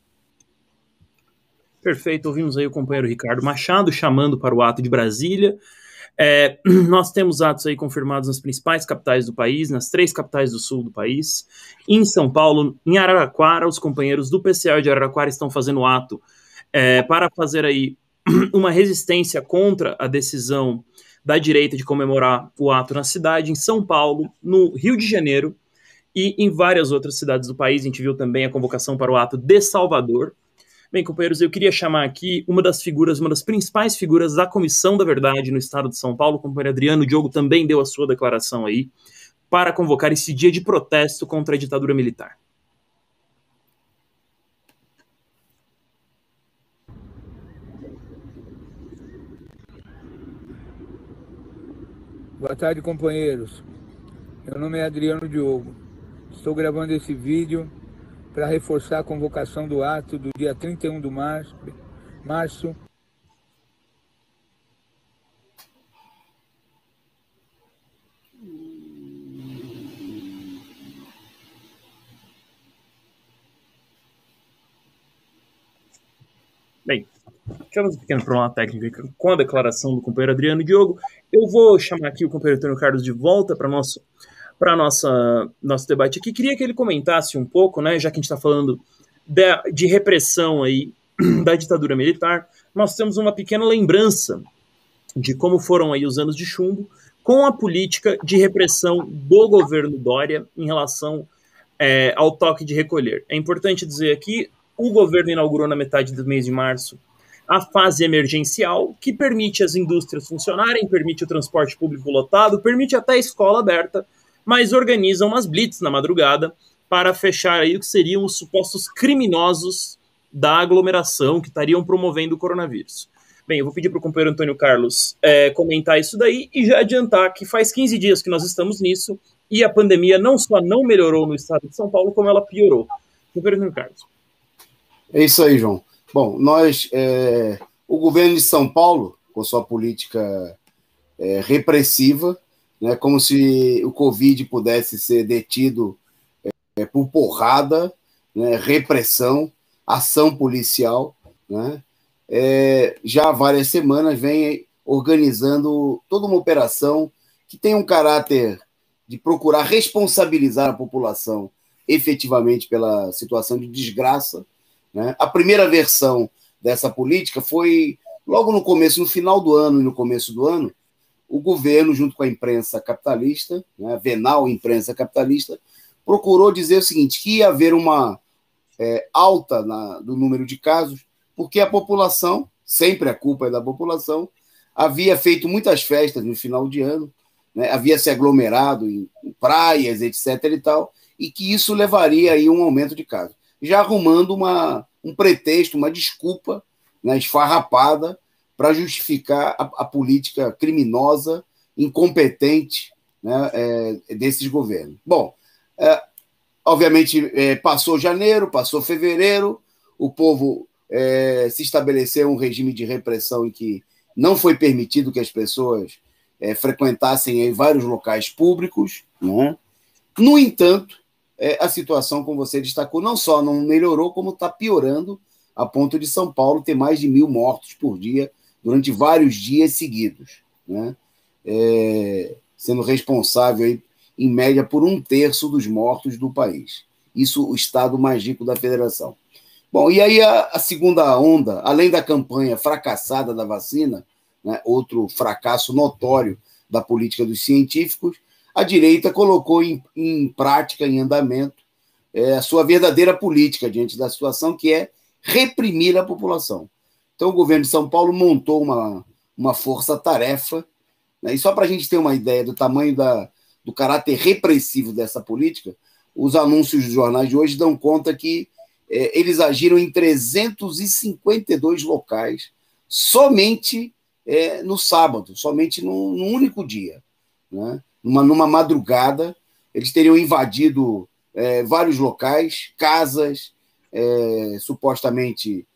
Perfeito, ouvimos aí o companheiro Ricardo Machado chamando para o ato de Brasília. Nós temos atos aí confirmados nas principais capitais do país, nas 3 capitais do sul do país. Em São Paulo, em Araraquara, os companheiros do PCO de Araraquara estão fazendo ato para fazer aí uma resistência contra a decisão da direita de comemorar o ato na cidade. Em São Paulo, no Rio de Janeiro, e em várias outras cidades do país. A gente viu também a convocação para o ato de Salvador. Bem, companheiros, eu queria chamar aqui uma das principais figuras da Comissão da Verdade no estado de São Paulo, o companheiro Adriano Diogo também deu a sua declaração aí, para convocar esse dia de protesto contra a ditadura militar. Boa tarde, companheiros. Meu nome é Adriano Diogo. Estou gravando esse vídeo para reforçar a convocação do ato do dia 31 de março. Bem, tivemos um pequeno problema técnico com a declaração do companheiro Adriano Diogo. Eu vou chamar aqui o companheiro Antônio Carlos de volta para nosso debate aqui. Queria que ele comentasse um pouco, né, já que a gente está falando de repressão aí da ditadura militar, nós temos uma pequena lembrança de como foram aí os anos de chumbo com a política de repressão do governo Dória em relação ao toque de recolher. É importante dizer aqui, o governo inaugurou na metade do mês de março a fase emergencial, que permite as indústrias funcionarem, permite o transporte público lotado, permite até a escola aberta, mas organizam umas blitz na madrugada para fechar aí o que seriam os supostos criminosos da aglomeração que estariam promovendo o coronavírus. Bem, eu vou pedir para o companheiro Antônio Carlos comentar isso daí e já adiantar que faz 15 dias que nós estamos nisso e a pandemia não só não melhorou no estado de São Paulo, como ela piorou. Companheiro Antônio Carlos. É isso aí, João. Bom, o governo de São Paulo, com sua política repressiva, né, como se o Covid pudesse ser detido por porrada, né, repressão, ação policial, né, já há várias semanas vem organizando toda uma operação que tem um caráter de procurar responsabilizar a população efetivamente pela situação de desgraça, né? A primeira versão dessa política foi logo no começo, no final do ano e no começo do ano, o governo, junto com a imprensa capitalista, né, a venal imprensa capitalista, procurou dizer o seguinte, que ia haver uma alta do número de casos, porque a população, sempre a culpa é da população, havia feito muitas festas no final de ano, né, havia se aglomerado em praias, etc. e tal, e que isso levaria aí um aumento de casos. Já arrumando um pretexto, uma desculpa, né, esfarrapada para justificar a política criminosa, incompetente, né, desses governos. Bom, obviamente passou janeiro, passou fevereiro, o povo se estabeleceu um regime de repressão em que não foi permitido que as pessoas frequentassem em vários locais públicos, né? No entanto, a situação, como você destacou, não só não melhorou, como está piorando, a ponto de São Paulo ter mais de 1.000 mortos por dia durante vários dias seguidos, né? Sendo responsável, aí, em média, por 1/3 dos mortos do país. Isso o estado mais rico da federação. Bom, e aí a segunda onda, além da campanha fracassada da vacina, né, outro fracasso notório da política dos científicos, a direita colocou em prática, em andamento, a sua verdadeira política diante da situação, que é reprimir a população. Então, o governo de São Paulo montou uma força-tarefa, né, e só para a gente ter uma ideia do tamanho do caráter repressivo dessa política, os anúncios dos jornais de hoje dão conta que eles agiram em 352 locais, somente no sábado, somente num único dia, né? Numa madrugada, eles teriam invadido vários locais, casas, supostamente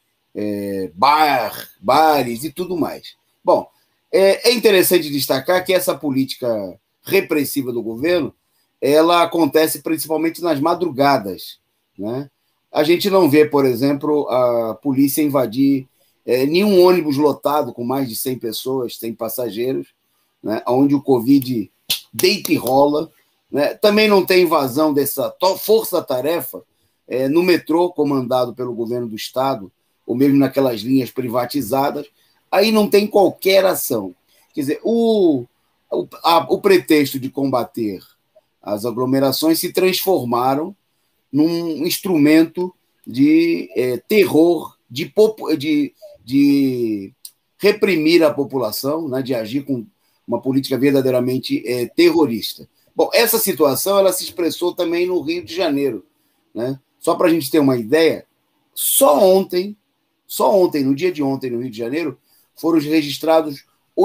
bares e tudo mais. Bom, é interessante destacar que essa política repressiva do governo, ela acontece principalmente nas madrugadas, né? A gente não vê, por exemplo, a polícia invadir nenhum ônibus lotado com mais de 100 pessoas, 100 passageiros, né, onde o Covid deita e rola, né? Também não tem invasão dessa força-tarefa no metrô, comandado pelo governo do Estado, ou mesmo naquelas linhas privatizadas. Aí não tem qualquer ação. Quer dizer, o pretexto de combater as aglomerações se transformaram num instrumento de terror, de reprimir a população, né, de agir com uma política verdadeiramente terrorista. Bom, essa situação ela se expressou também no Rio de Janeiro, né? Só para a gente ter uma ideia, só ontem, no dia de ontem, no Rio de Janeiro, foram registrados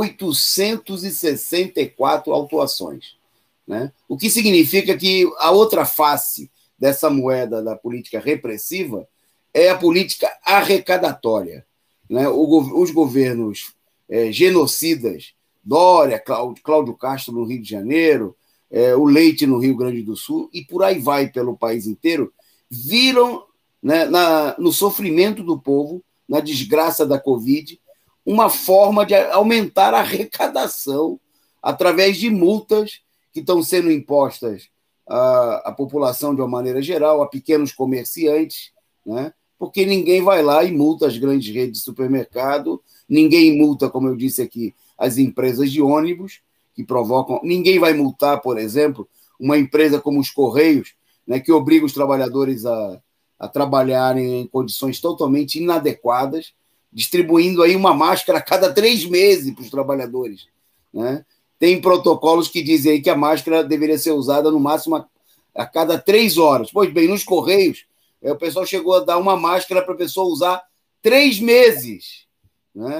864 autuações, né? O que significa que a outra face dessa moeda da política repressiva é a política arrecadatória, né? Os governos genocidas, Dória, Cláudio Castro no Rio de Janeiro, o Leite no Rio Grande do Sul, e por aí vai pelo país inteiro, viram, né, no sofrimento do povo, na desgraça da Covid, uma forma de aumentar a arrecadação através de multas que estão sendo impostas à população de uma maneira geral, a pequenos comerciantes, né? Porque ninguém vai lá e multa as grandes redes de supermercado, ninguém multa, como eu disse aqui, as empresas de ônibus, que provocam... Ninguém vai multar, por exemplo, uma empresa como os Correios, né, que obriga os trabalhadores a trabalharem em condições totalmente inadequadas, distribuindo aí uma máscara a cada 3 meses para os trabalhadores, né? Tem protocolos que dizem aí que a máscara deveria ser usada no máximo a cada 3 horas. Pois bem, nos Correios, o pessoal chegou a dar uma máscara para a pessoa usar 3 meses, né?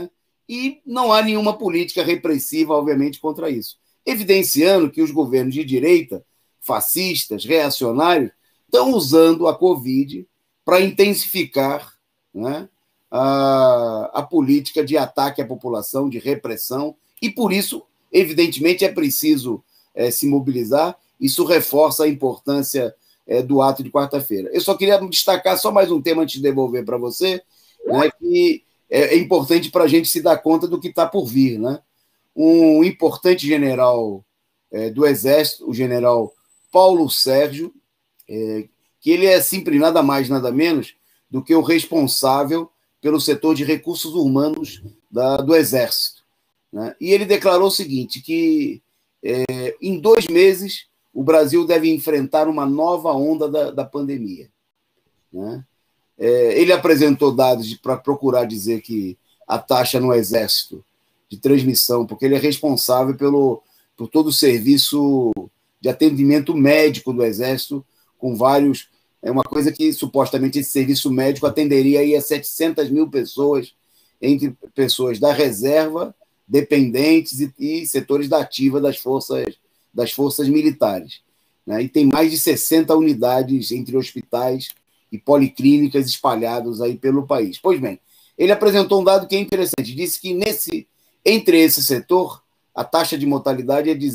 e não há nenhuma política repressiva, obviamente, contra isso. Evidenciando que os governos de direita, fascistas, reacionários, estão usando a Covid para intensificar, né, a política de ataque à população, de repressão, e por isso, evidentemente, é preciso se mobilizar. Isso reforça a importância do ato de quarta-feira. Eu só queria destacar só mais um tema antes de devolver para você, né, que é importante para a gente se dar conta do que está por vir, né? Um importante general do Exército, o general Paulo Sérgio, que ele é sempre nada mais, nada menos do que o responsável pelo setor de recursos humanos do Exército, né? E ele declarou o seguinte, que em 2 meses o Brasil deve enfrentar uma nova onda da pandemia, né? Ele apresentou dados para procurar dizer que a taxa no Exército de transmissão, porque ele é responsável por todo o serviço de atendimento médico do Exército, com vários... É uma coisa que, supostamente, esse serviço médico atenderia aí a 700 mil pessoas, entre pessoas da reserva, dependentes e setores da ativa das forças militares, né? E tem mais de 60 unidades entre hospitais e policlínicas espalhados aí pelo país. Pois bem, ele apresentou um dado que é interessante. Disse que entre esse setor, a taxa de mortalidade é de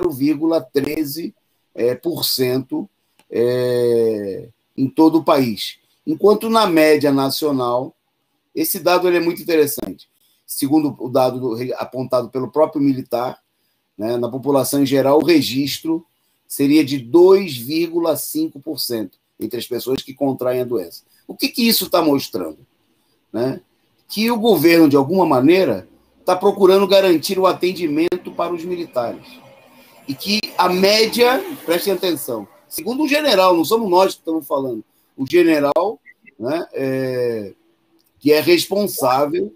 0,13% em todo o país. Enquanto na média nacional, esse dado ele é muito interessante. Segundo o dado apontado pelo próprio militar, né, na população em geral, o registro seria de 2,5% entre as pessoas que contraem a doença. O que isso está mostrando? Né? Que o governo, de alguma maneira, está procurando garantir o atendimento para os militares. E que a média, prestem atenção, segundo o general, não somos nós que estamos falando, o general, né, que é responsável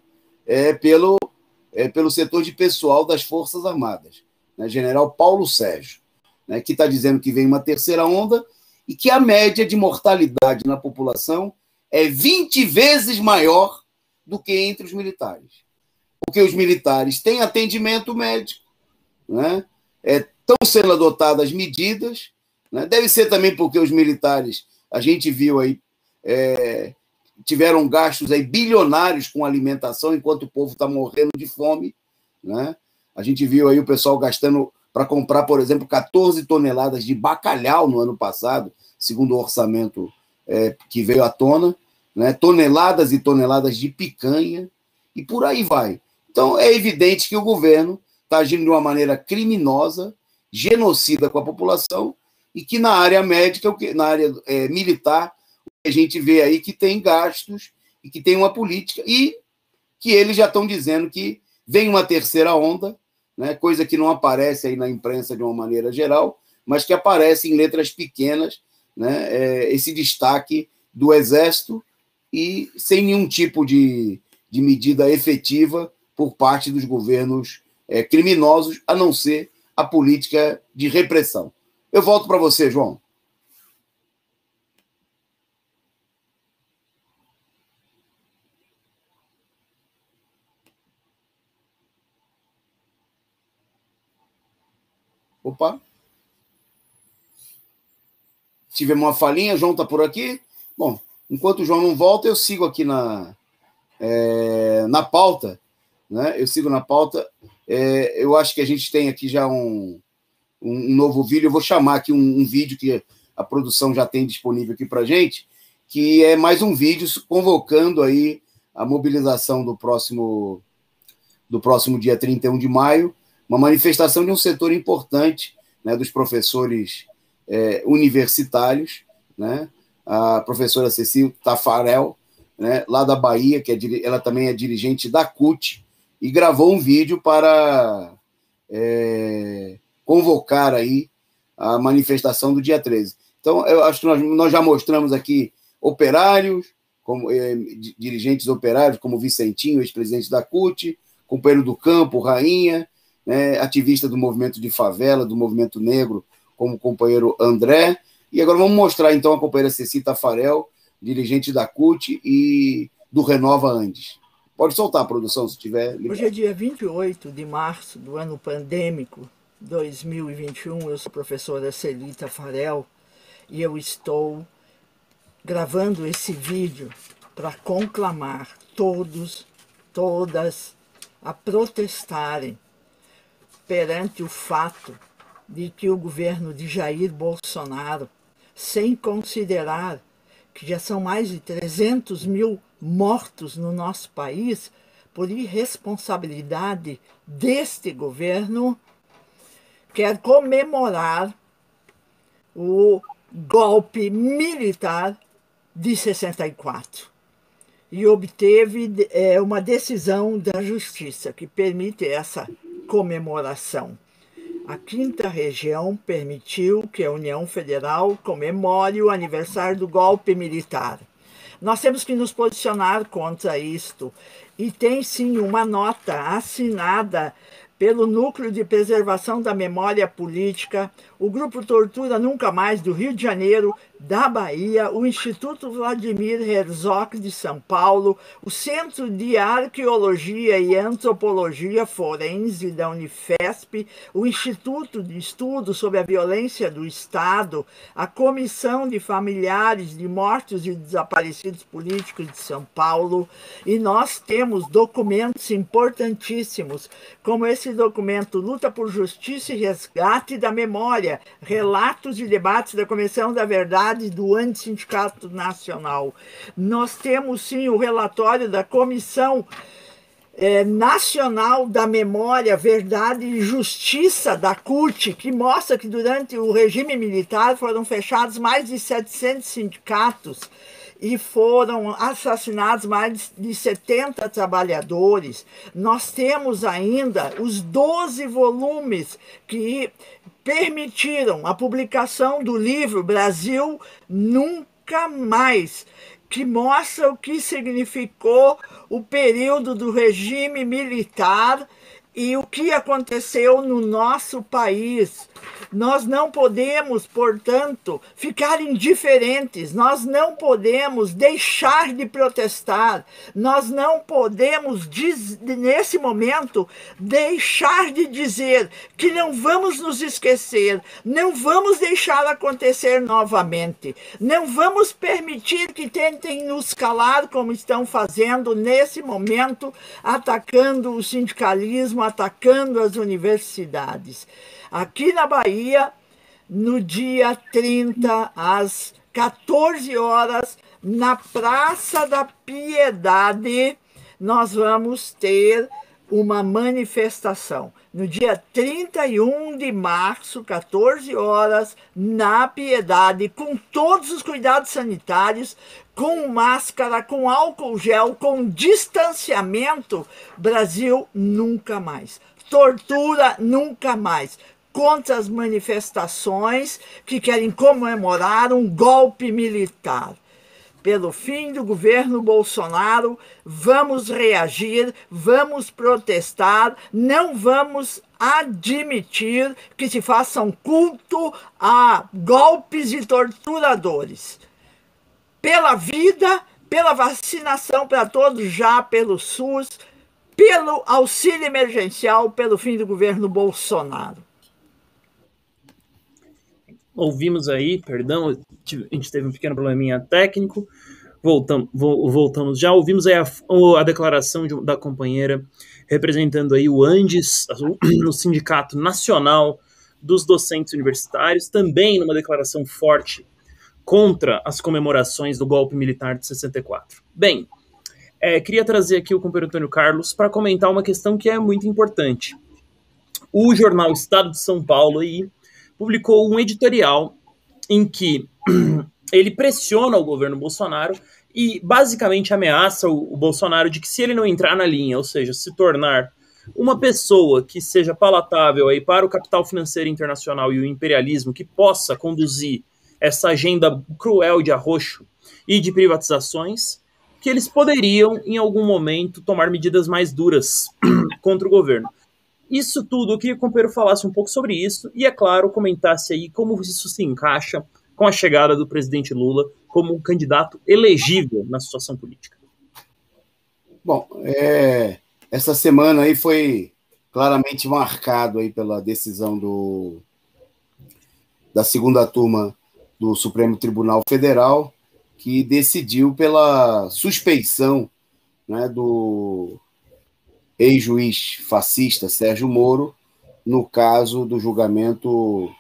pelo setor de pessoal das Forças Armadas, né, general Paulo Sérgio, né, que está dizendo que vem uma terceira onda e que a média de mortalidade na população é 20 vezes maior do que entre os militares. Porque os militares têm atendimento médico, né? Estão sendo adotadas medidas, né? Deve ser também porque os militares, a gente viu aí, tiveram gastos aí bilionários com alimentação, enquanto o povo está morrendo de fome, né? A gente viu aí o pessoal gastando para comprar, por exemplo, 14 toneladas de bacalhau no ano passado, segundo o orçamento que veio à tona, né? Toneladas e toneladas de picanha, e por aí vai. Então, é evidente que o governo está agindo de uma maneira criminosa, genocida com a população, e que na área médica, na área militar, a gente vê aí que tem gastos e que tem uma política, e que eles já estão dizendo que vem uma terceira onda, né, coisa que não aparece aí na imprensa de uma maneira geral, mas que aparece em letras pequenas, né, esse destaque do Exército, e sem nenhum tipo de medida efetiva por parte dos governos criminosos, a não ser a política de repressão. Eu volto para você, João. Opa. Tivemos uma falhinha, João está por aqui? Bom, enquanto o João não volta, eu sigo aqui na pauta, né? Eu sigo na pauta. Eu acho que a gente tem aqui já um novo vídeo. Eu vou chamar aqui um vídeo que a produção já tem disponível aqui para a gente, que é mais um vídeo convocando aí a mobilização do próximo dia 31 de maio, uma manifestação de um setor importante, né, dos professores universitários, né? A professora Cecília Tafarel, né, lá da Bahia, ela também é dirigente da CUT, e gravou um vídeo para convocar aí a manifestação do dia 13. Então, eu acho que nós já mostramos aqui operários, como dirigentes operários, como Vicentinho, ex-presidente da CUT, companheiro do campo, Rainha, né, ativista do movimento de favela, do movimento negro, como o companheiro André. E agora vamos mostrar, então, a companheira Cecília Tafarel, dirigente da CUT e do Renova Andes. Pode soltar, produção, se tiver. Hoje é dia 28 de março do ano pandêmico 2021. Eu sou a professora Celita Farel e eu estou gravando esse vídeo para conclamar todas a protestarem perante o fato de que o governo de Jair Bolsonaro, sem considerar que já são mais de 300 mil mortos no nosso país, por irresponsabilidade deste governo, quer comemorar o golpe militar de 64 e obteve uma decisão da Justiça que permite essa comemoração. A 5ª Região permitiu que a União Federal comemore o aniversário do golpe militar. Nós temos que nos posicionar contra isto. E tem sim uma nota assinada pelo Núcleo de Preservação da Memória Política, o Grupo Tortura Nunca Mais do Rio de Janeiro, da Bahia, o Instituto Vladimir Herzog de São Paulo, o Centro de Arqueologia e Antropologia Forense da Unifesp, o Instituto de Estudos sobre a Violência do Estado, a Comissão de Familiares de Mortos e Desaparecidos Políticos de São Paulo, e nós temos documentos importantíssimos, como esse documento Luta por Justiça e Resgate da Memória, Relatos e Debates da Comissão da Verdade do Antissindicato Nacional. Nós temos, sim, o relatório da Comissão Nacional da Memória, Verdade e Justiça da CUT, que mostra que durante o regime militar foram fechados mais de 700 sindicatos e foram assassinados mais de 70 trabalhadores. Nós temos ainda os 12 volumes que permitiram a publicação do livro Brasil Nunca Mais, que mostra o que significou o período do regime militar e o que aconteceu no nosso país. Nós não podemos, portanto, ficar indiferentes, nós não podemos deixar de protestar, nós não podemos, nesse momento, deixar de dizer que não vamos nos esquecer, não vamos deixar acontecer novamente, não vamos permitir que tentem nos calar como estão fazendo nesse momento, atacando o sindicalismo, atacando as universidades. Aqui na Bahia, no dia 30, às 14 horas, na Praça da Piedade, nós vamos ter uma manifestação. No dia 31 de março, 14 horas, na Piedade, com todos os cuidados sanitários, com máscara, com álcool gel, com distanciamento. Brasil nunca mais. Tortura nunca mais. Contra as manifestações que querem comemorar um golpe militar. Pelo fim do governo Bolsonaro, vamos reagir, vamos protestar, não vamos admitir que se façam culto a golpes e torturadores. Pela vida, pela vacinação para todos já, pelo SUS, pelo auxílio emergencial, pelo fim do governo Bolsonaro. Ouvimos aí, perdão, a gente teve um pequeno probleminha técnico, voltamos já, ouvimos aí a declaração da companheira representando aí o ANDES, o Sindicato Nacional dos Docentes Universitários, também numa declaração forte contra as comemorações do golpe militar de 64. Bem, queria trazer aqui o companheiro Antônio Carlos para comentar uma questão que é muito importante. O jornal Estado de São Paulo aí publicou um editorial em que ele pressiona o governo Bolsonaro e basicamente ameaça o Bolsonaro de que se ele não entrar na linha, ou seja, se tornar uma pessoa que seja palatável aí para o capital financeiro internacional e o imperialismo, que possa conduzir essa agenda cruel de arroxo e de privatizações, que eles poderiam, em algum momento, tomar medidas mais duras contra o governo. Isso tudo, eu queria que o companheiro falasse um pouco sobre isso e, é claro, comentasse aí como isso se encaixa com a chegada do presidente Lula como um candidato elegível na situação política. Bom, essa semana aí foi claramente marcado aí pela decisão da segunda turma do Supremo Tribunal Federal, que decidiu pela suspeição, né, do ex-juiz fascista Sérgio Moro, no caso do julgamento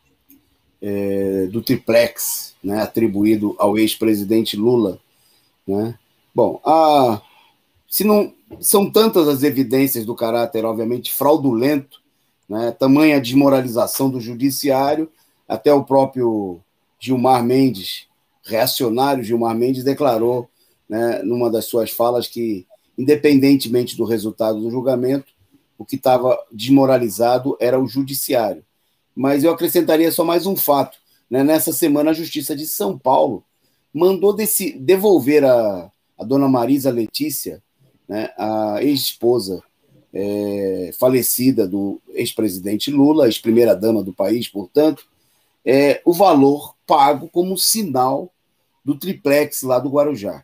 do triplex, né, atribuído ao ex-presidente Lula, né? Bom, se não são tantas as evidências do caráter, obviamente, fraudulento, né, tamanha desmoralização do judiciário, até o próprio Gilmar Mendes, reacionário Gilmar Mendes, declarou, né, numa das suas falas que, independentemente do resultado do julgamento, o que estava desmoralizado era o judiciário. Mas eu acrescentaria só mais um fato, né? Nessa semana, a Justiça de São Paulo mandou devolver a dona Marisa Letícia, né, a ex-esposa falecida do ex-presidente Lula, ex-primeira-dama do país, portanto, o valor pago como sinal do triplex lá do Guarujá.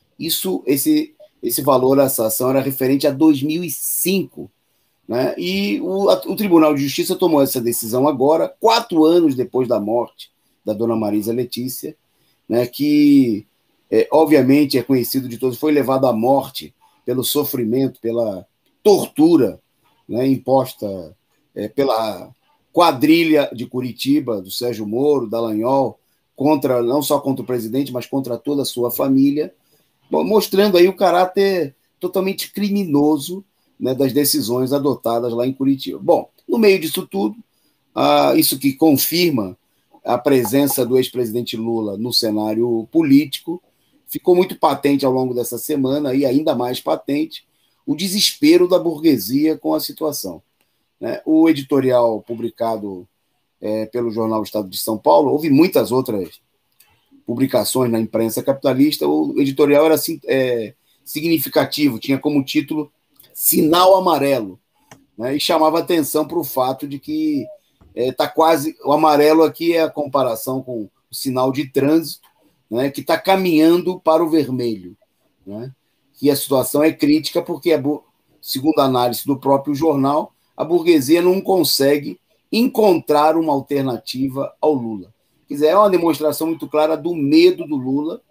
Esse valor, essa ação era referente a 2005, né? E o Tribunal de Justiça tomou essa decisão agora, 4 anos depois da morte da dona Marisa Letícia, né, que, obviamente, é conhecido de todos, foi levado à morte pelo sofrimento, pela tortura, né, imposta pela quadrilha de Curitiba, do Sérgio Moro, Dallagnol, não só contra o presidente, mas contra toda a sua família, mostrando aí o caráter totalmente criminoso, né, das decisões adotadas lá em Curitiba. Bom, no meio disso tudo, isso que confirma a presença do ex-presidente Lula no cenário político, ficou muito patente ao longo dessa semana, e ainda mais patente, o desespero da burguesia com a situação, né? O editorial publicado pelo jornal Estado de São Paulo, houve muitas outras publicações na imprensa capitalista, o editorial era significativo, tinha como título Sinal Amarelo, né? E chamava atenção para o fato de que está quase... O amarelo aqui é a comparação com o sinal de trânsito, né, que está caminhando para o vermelho, né? E a situação é crítica porque, segundo a análise do próprio jornal, a burguesia não consegue encontrar uma alternativa ao Lula. Quer dizer, é uma demonstração muito clara do medo do Lula.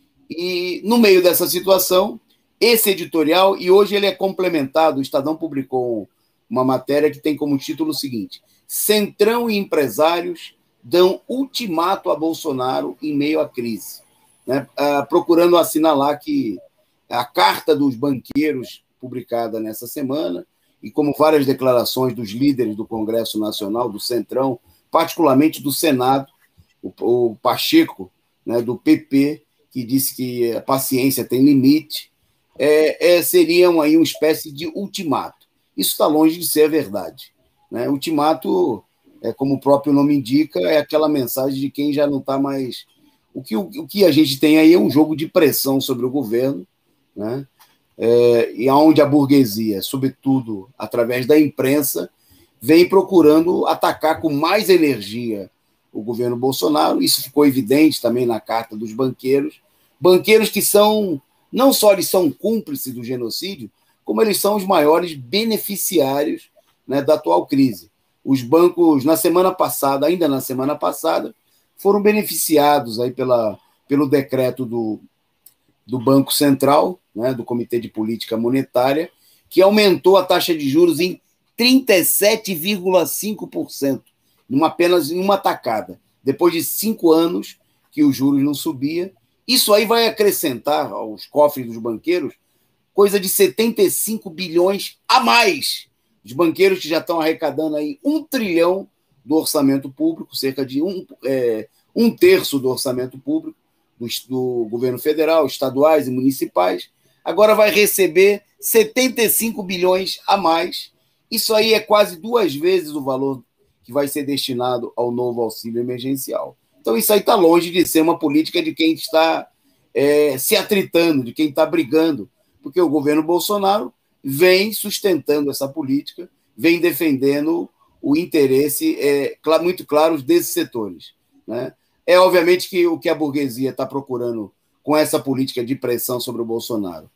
E, no meio dessa situação, esse editorial, e hoje ele é complementado, o Estadão publicou uma matéria que tem como título o seguinte: Centrão e empresários dão ultimato a Bolsonaro em meio à crise, né? Procurando assinalar que a carta dos banqueiros, publicada nessa semana, e como várias declarações dos líderes do Congresso Nacional, do Centrão, particularmente do Senado, o Pacheco, né, do PP, que disse que a paciência tem limite, seriam aí uma espécie de ultimato. Isso está longe de ser verdade, né? Ultimato, como o próprio nome indica, é aquela mensagem de quem já não está mais... O que a gente tem aí é um jogo de pressão sobre o governo, né? E onde a burguesia, sobretudo através da imprensa, vem procurando atacar com mais energia o governo Bolsonaro. Isso ficou evidente também na carta dos banqueiros que são, não só eles são cúmplices do genocídio, como eles são os maiores beneficiários, né, da atual crise. Os bancos, ainda na semana passada, foram beneficiados aí pelo decreto do Banco Central, né, do Comitê de Política Monetária, que aumentou a taxa de juros em 37,5%, apenas em uma tacada, depois de 5 anos que os juros não subiam. Isso aí vai acrescentar aos cofres dos banqueiros coisa de 75 bilhões a mais. Os banqueiros que já estão arrecadando aí 1 trilhão do orçamento público, cerca de um terço do orçamento público do governo federal, estaduais e municipais, agora vai receber 75 bilhões a mais. Isso aí é quase 2 vezes o valor que vai ser destinado ao novo auxílio emergencial. Então, isso aí está longe de ser uma política de quem está se atritando, de quem está brigando, porque o governo Bolsonaro vem sustentando essa política, vem defendendo o interesse muito claro desses setores, né? Obviamente que o que a burguesia está procurando com essa política de pressão sobre o Bolsonaro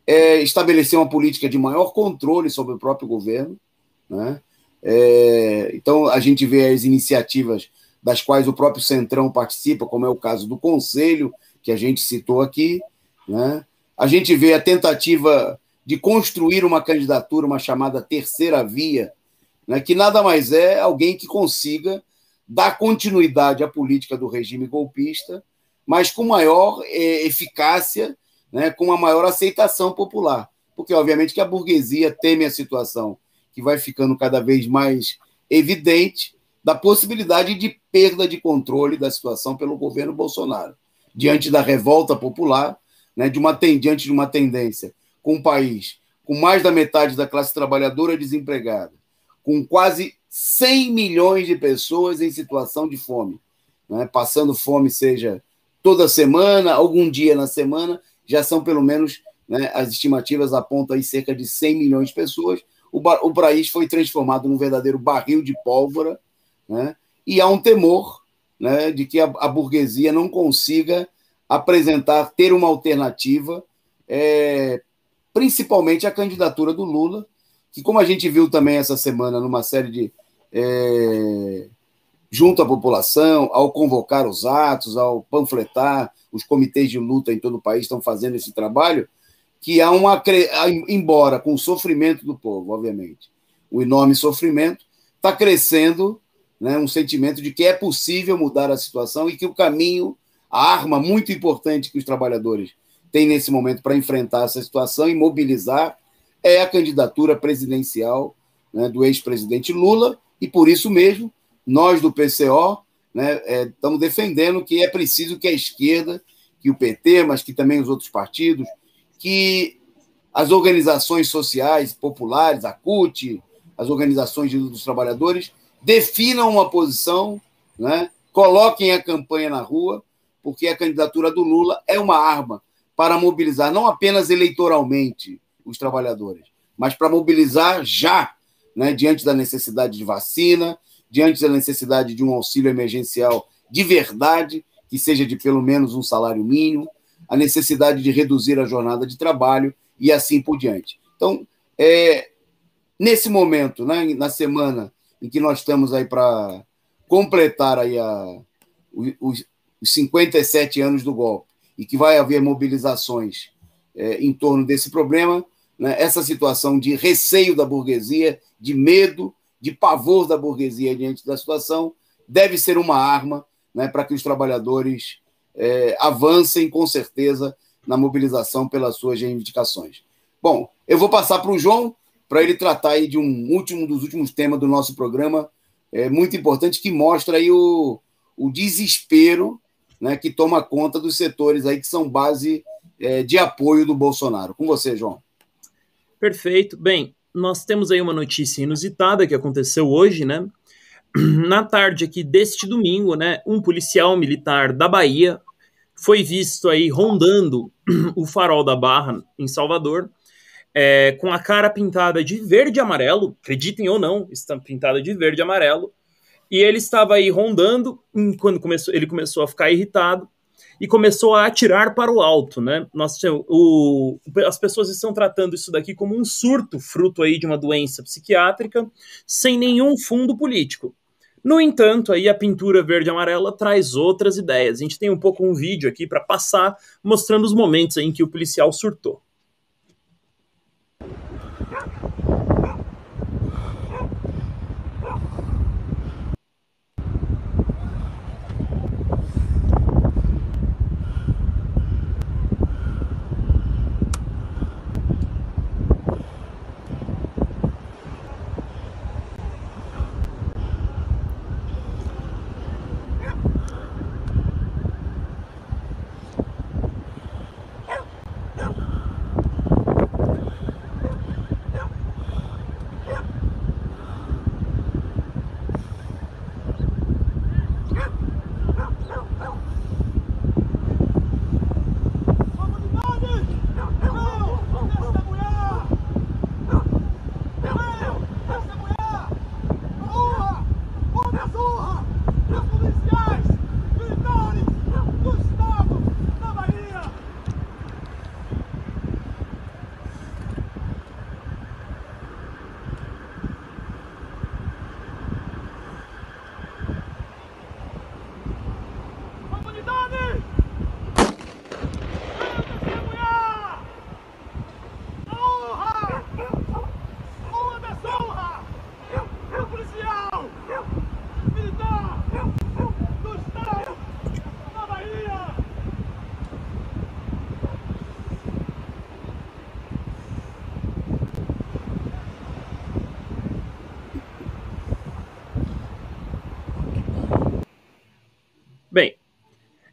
estabelecer uma política de maior controle sobre o próprio governo, né? Então, a gente vê as iniciativas das quais o próprio Centrão participa, como é o caso do Conselho, que a gente citou aqui, né? A gente vê a tentativa de construir uma candidatura, uma chamada terceira via, né, que nada mais é alguém que consiga dar continuidade à política do regime golpista, mas com maior eficácia, né, com uma maior aceitação popular. Porque, obviamente, que a burguesia teme a situação que vai ficando cada vez mais evidente da possibilidade de perda de controle da situação pelo governo Bolsonaro. Diante da revolta popular, né, diante de uma tendência com um país com mais da metade da classe trabalhadora desempregada, com quase 100 milhões de pessoas em situação de fome, né, passando fome, seja toda semana, algum dia na semana, já são pelo menos, né, as estimativas apontam aí cerca de 100 milhões de pessoas. O país foi transformado num verdadeiro barril de pólvora, né, e há um temor, né, de que a burguesia não consiga ter uma alternativa, principalmente a candidatura do Lula, que, como a gente viu também essa semana numa série de junto à população, ao convocar os atos, ao panfletar, os comitês de luta em todo o país estão fazendo esse trabalho, que há embora com o sofrimento do povo, obviamente, o enorme sofrimento, está crescendo, né, um sentimento de que é possível mudar a situação e que o caminho, a arma muito importante que os trabalhadores têm nesse momento para enfrentar essa situação e mobilizar é a candidatura presidencial, né, do ex-presidente Lula, e por isso mesmo, nós do PCO, né, estamos defendendo que é preciso que a esquerda, que o PT, mas que também os outros partidos, que as organizações sociais populares, a CUT, as organizações dos trabalhadores, definam uma posição, né, coloquem a campanha na rua, porque a candidatura do Lula é uma arma para mobilizar não apenas eleitoralmente os trabalhadores, mas para mobilizar já, né, diante da necessidade de vacina, diante da necessidade de um auxílio emergencial de verdade, que seja de pelo menos um salário mínimo, a necessidade de reduzir a jornada de trabalho e assim por diante. Então, nesse momento, né, na semana em que nós estamos aí para completar aí os 57 anos do golpe e que vai haver mobilizações em torno desse problema, né, essa situação de receio da burguesia, de medo, de pavor da burguesia diante da situação, deve ser uma arma, né, para que os trabalhadores avancem, com certeza, na mobilização pelas suas reivindicações. Bom, eu vou passar para o João, para ele tratar aí de um dos últimos temas do nosso programa, muito importante, que mostra aí o desespero, né, que toma conta dos setores aí que são base de apoio do Bolsonaro. Com você, João. Perfeito. Bem, nós temos aí uma notícia inusitada que aconteceu hoje, né? Na tarde aqui deste domingo, né, um policial militar da Bahia foi visto aí rondando o farol da Barra em Salvador, com a cara pintada de verde e amarelo, acreditem ou não, está pintada de verde e amarelo, e ele estava aí rondando, quando ele começou a ficar irritado e começou a atirar para o alto, né? As pessoas estão tratando isso daqui como um surto, fruto aí de uma doença psiquiátrica, sem nenhum fundo político. No entanto, aí a pintura verde e amarela traz outras ideias. A gente tem um vídeo aqui para passar, mostrando os momentos em que o policial surtou.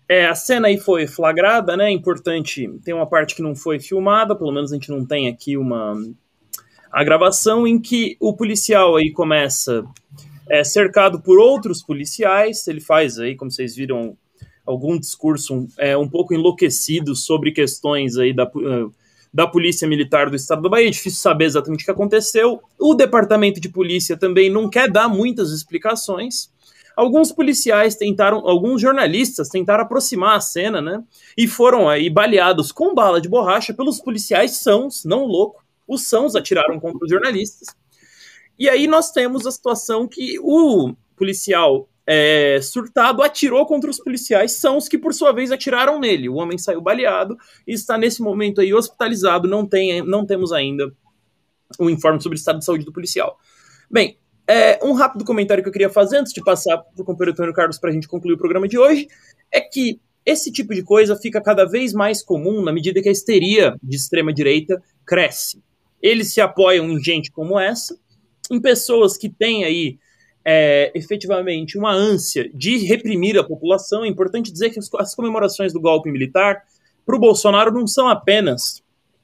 A cena aí foi flagrada, né? Importante, tem uma parte que não foi filmada, pelo menos a gente não tem aqui a gravação em que o policial aí começa cercado por outros policiais, ele faz aí, como vocês viram, algum discurso um pouco enlouquecido sobre questões aí da Polícia Militar do Estado da Bahia. É difícil saber exatamente o que aconteceu. O Departamento de Polícia também não quer dar muitas explicações. Alguns policiais alguns jornalistas tentaram aproximar a cena, né? E foram aí baleados com bala de borracha pelos policiais sãos, não louco. Os sãos atiraram contra os jornalistas. E aí nós temos a situação que o policial surtado atirou contra os policiais sãos, que por sua vez atiraram nele. O homem saiu baleado e está nesse momento aí hospitalizado. Não temos ainda o informe sobre o estado de saúde do policial. Bem, um rápido comentário que eu queria fazer antes de passar para o companheiro Antônio Carlos para a gente concluir o programa de hoje é que esse tipo de coisa fica cada vez mais comum na medida que a histeria de extrema-direita cresce. Eles se apoiam em gente como essa, em pessoas que têm aí efetivamente uma ânsia de reprimir a população. É importante dizer que as comemorações do golpe militar para o Bolsonaro não são apenas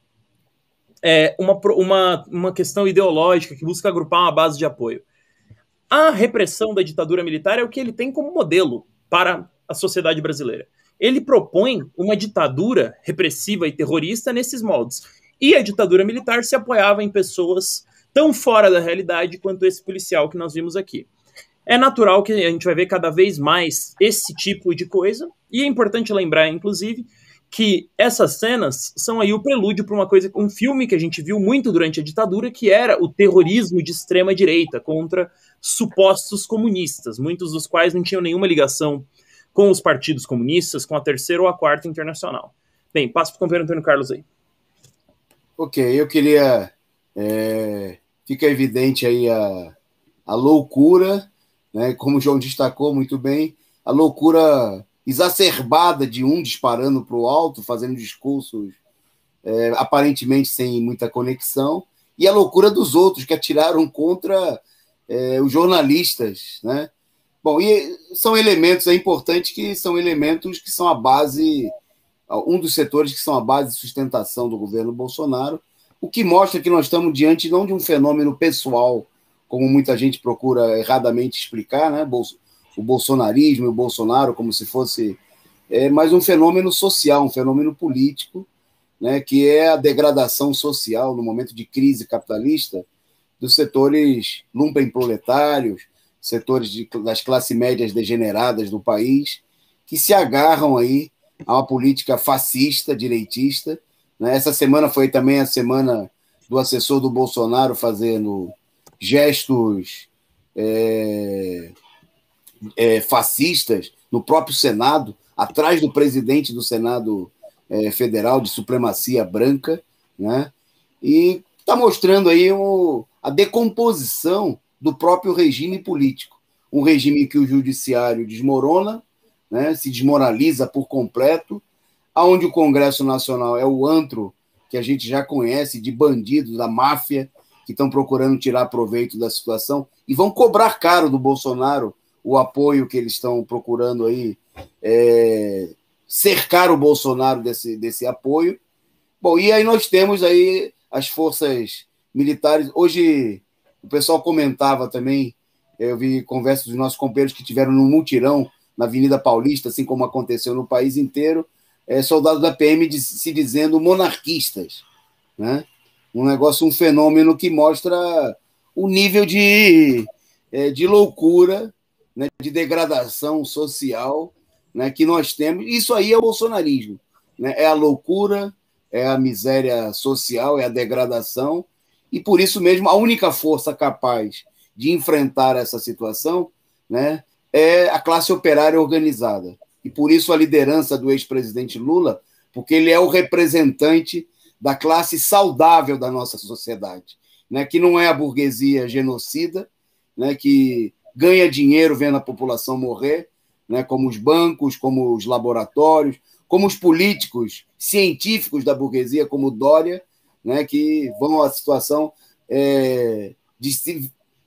uma questão ideológica que busca agrupar uma base de apoio. A repressão da ditadura militar é o que ele tem como modelo para a sociedade brasileira. Ele propõe uma ditadura repressiva e terrorista nesses moldes. E a ditadura militar se apoiava em pessoas tão fora da realidade quanto esse policial que nós vimos aqui. É natural que a gente vai ver cada vez mais esse tipo de coisa, e é importante lembrar, inclusive, que essas cenas são aí o prelúdio para um filme que a gente viu muito durante a ditadura, que era o terrorismo de extrema-direita contra supostos comunistas, muitos dos quais não tinham nenhuma ligação com os partidos comunistas, com a Terceira ou a Quarta Internacional. Bem, passo para o companheiro Antônio Carlos aí. Ok, eu queria... fica evidente aí a loucura, né, como o João destacou muito bem, a loucura exacerbada de um disparando para o alto, fazendo discursos aparentemente sem muita conexão, e a loucura dos outros que atiraram contra os jornalistas, né? Bom, e são elementos, é importante que são elementos que são a base, um dos setores que são a base de sustentação do governo Bolsonaro, o que mostra que nós estamos diante não de um fenômeno pessoal, como muita gente procura erradamente explicar, né? O bolsonarismo e o Bolsonaro como se fosse... mas um fenômeno social, um fenômeno político, né? Que é a degradação social no momento de crise capitalista dos setores lumpenproletários, setores das classes médias degeneradas do país, que se agarram aí a uma política fascista, direitista, né? Essa semana foi também a semana do assessor do Bolsonaro fazendo gestos fascistas no próprio Senado, atrás do presidente do Senado Federal de supremacia branca, né? E está mostrando aí a decomposição do próprio regime político. Um regime que o judiciário desmorona, né? Se desmoraliza por completo, onde o Congresso Nacional é o antro que a gente já conhece, de bandidos, da máfia, que estão procurando tirar proveito da situação e vão cobrar caro do Bolsonaro o apoio que eles estão procurando aí, cercar o Bolsonaro desse apoio. Bom, e aí nós temos aí as forças militares. Hoje o pessoal comentava também, eu vi conversas dos nossos companheiros que tiveram no mutirão na Avenida Paulista, assim como aconteceu no país inteiro, soldados da PM se dizendo monarquistas, né? Um negócio, um fenômeno que mostra o nível de loucura, né, de degradação social, né, que nós temos. Isso aí é o bolsonarismo, né? É a loucura, é a miséria social, é a degradação, e por isso mesmo a única força capaz de enfrentar essa situação, né, é a classe operária organizada. E por isso a liderança do ex-presidente Lula, porque ele é o representante da classe saudável da nossa sociedade, né, que não é a burguesia genocida, né, que ganha dinheiro vendo a população morrer, né, como os bancos, como os laboratórios, como os políticos científicos da burguesia, como Dória, né, que vão à situação de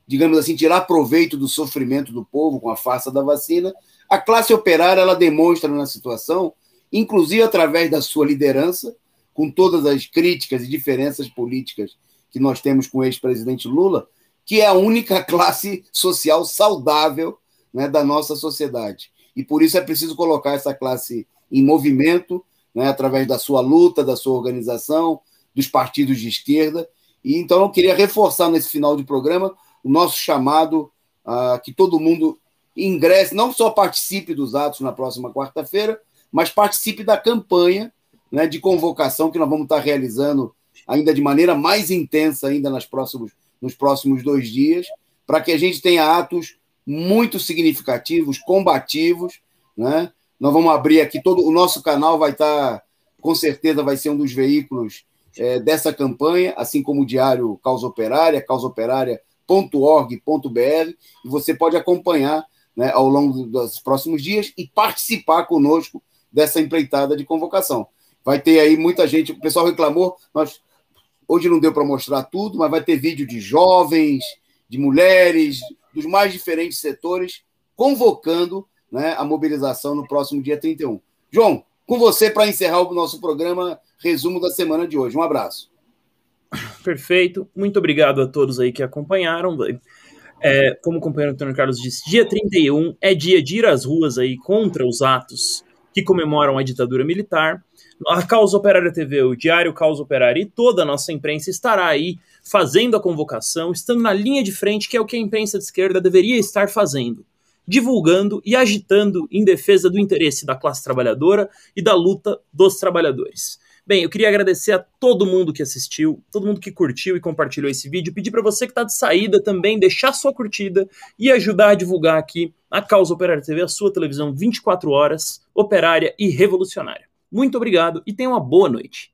digamos assim, tirar proveito do sofrimento do povo com a farsa da vacina, a classe operária ela demonstra na situação, inclusive através da sua liderança, com todas as críticas e diferenças políticas que nós temos com o ex-presidente Lula, que é a única classe social saudável, né, da nossa sociedade. E por isso é preciso colocar essa classe em movimento, né, através da sua luta, da sua organização, dos partidos de esquerda. E então eu queria reforçar nesse final de programa o nosso chamado a que todo mundo ingresse, não só participe dos atos na próxima quarta-feira, mas participe da campanha, né, de convocação que nós vamos estar realizando ainda de maneira mais intensa ainda nos próximos 2 dias, para que a gente tenha atos muito significativos, combativos, né? Nós vamos abrir aqui, o nosso canal vai estar, com certeza vai ser um dos veículos dessa campanha, assim como o diário Causa Operária, causaoperária.org.br, e você pode acompanhar, né, ao longo dos próximos dias e participar conosco dessa empreitada de convocação. Vai ter aí muita gente, o pessoal reclamou, hoje não deu para mostrar tudo, mas vai ter vídeo de jovens, de mulheres, dos mais diferentes setores, convocando, né, a mobilização no próximo dia 31. João, com você para encerrar o nosso programa, resumo da semana de hoje. Um abraço. Perfeito. Muito obrigado a todos aí que acompanharam. Como o companheiro Antônio Carlos disse, dia 31 é dia de ir às ruas aí contra os atos que comemoram a ditadura militar. A Causa Operária TV, o Diário Causa Operária e toda a nossa imprensa estará aí fazendo a convocação, estando na linha de frente, que é o que a imprensa de esquerda deveria estar fazendo, divulgando e agitando em defesa do interesse da classe trabalhadora e da luta dos trabalhadores. Bem, eu queria agradecer a todo mundo que assistiu, todo mundo que curtiu e compartilhou esse vídeo, pedir para você que está de saída também deixar sua curtida e ajudar a divulgar aqui a Causa Operária TV, a sua televisão 24 horas, operária e revolucionária. Muito obrigado e tenha uma boa noite.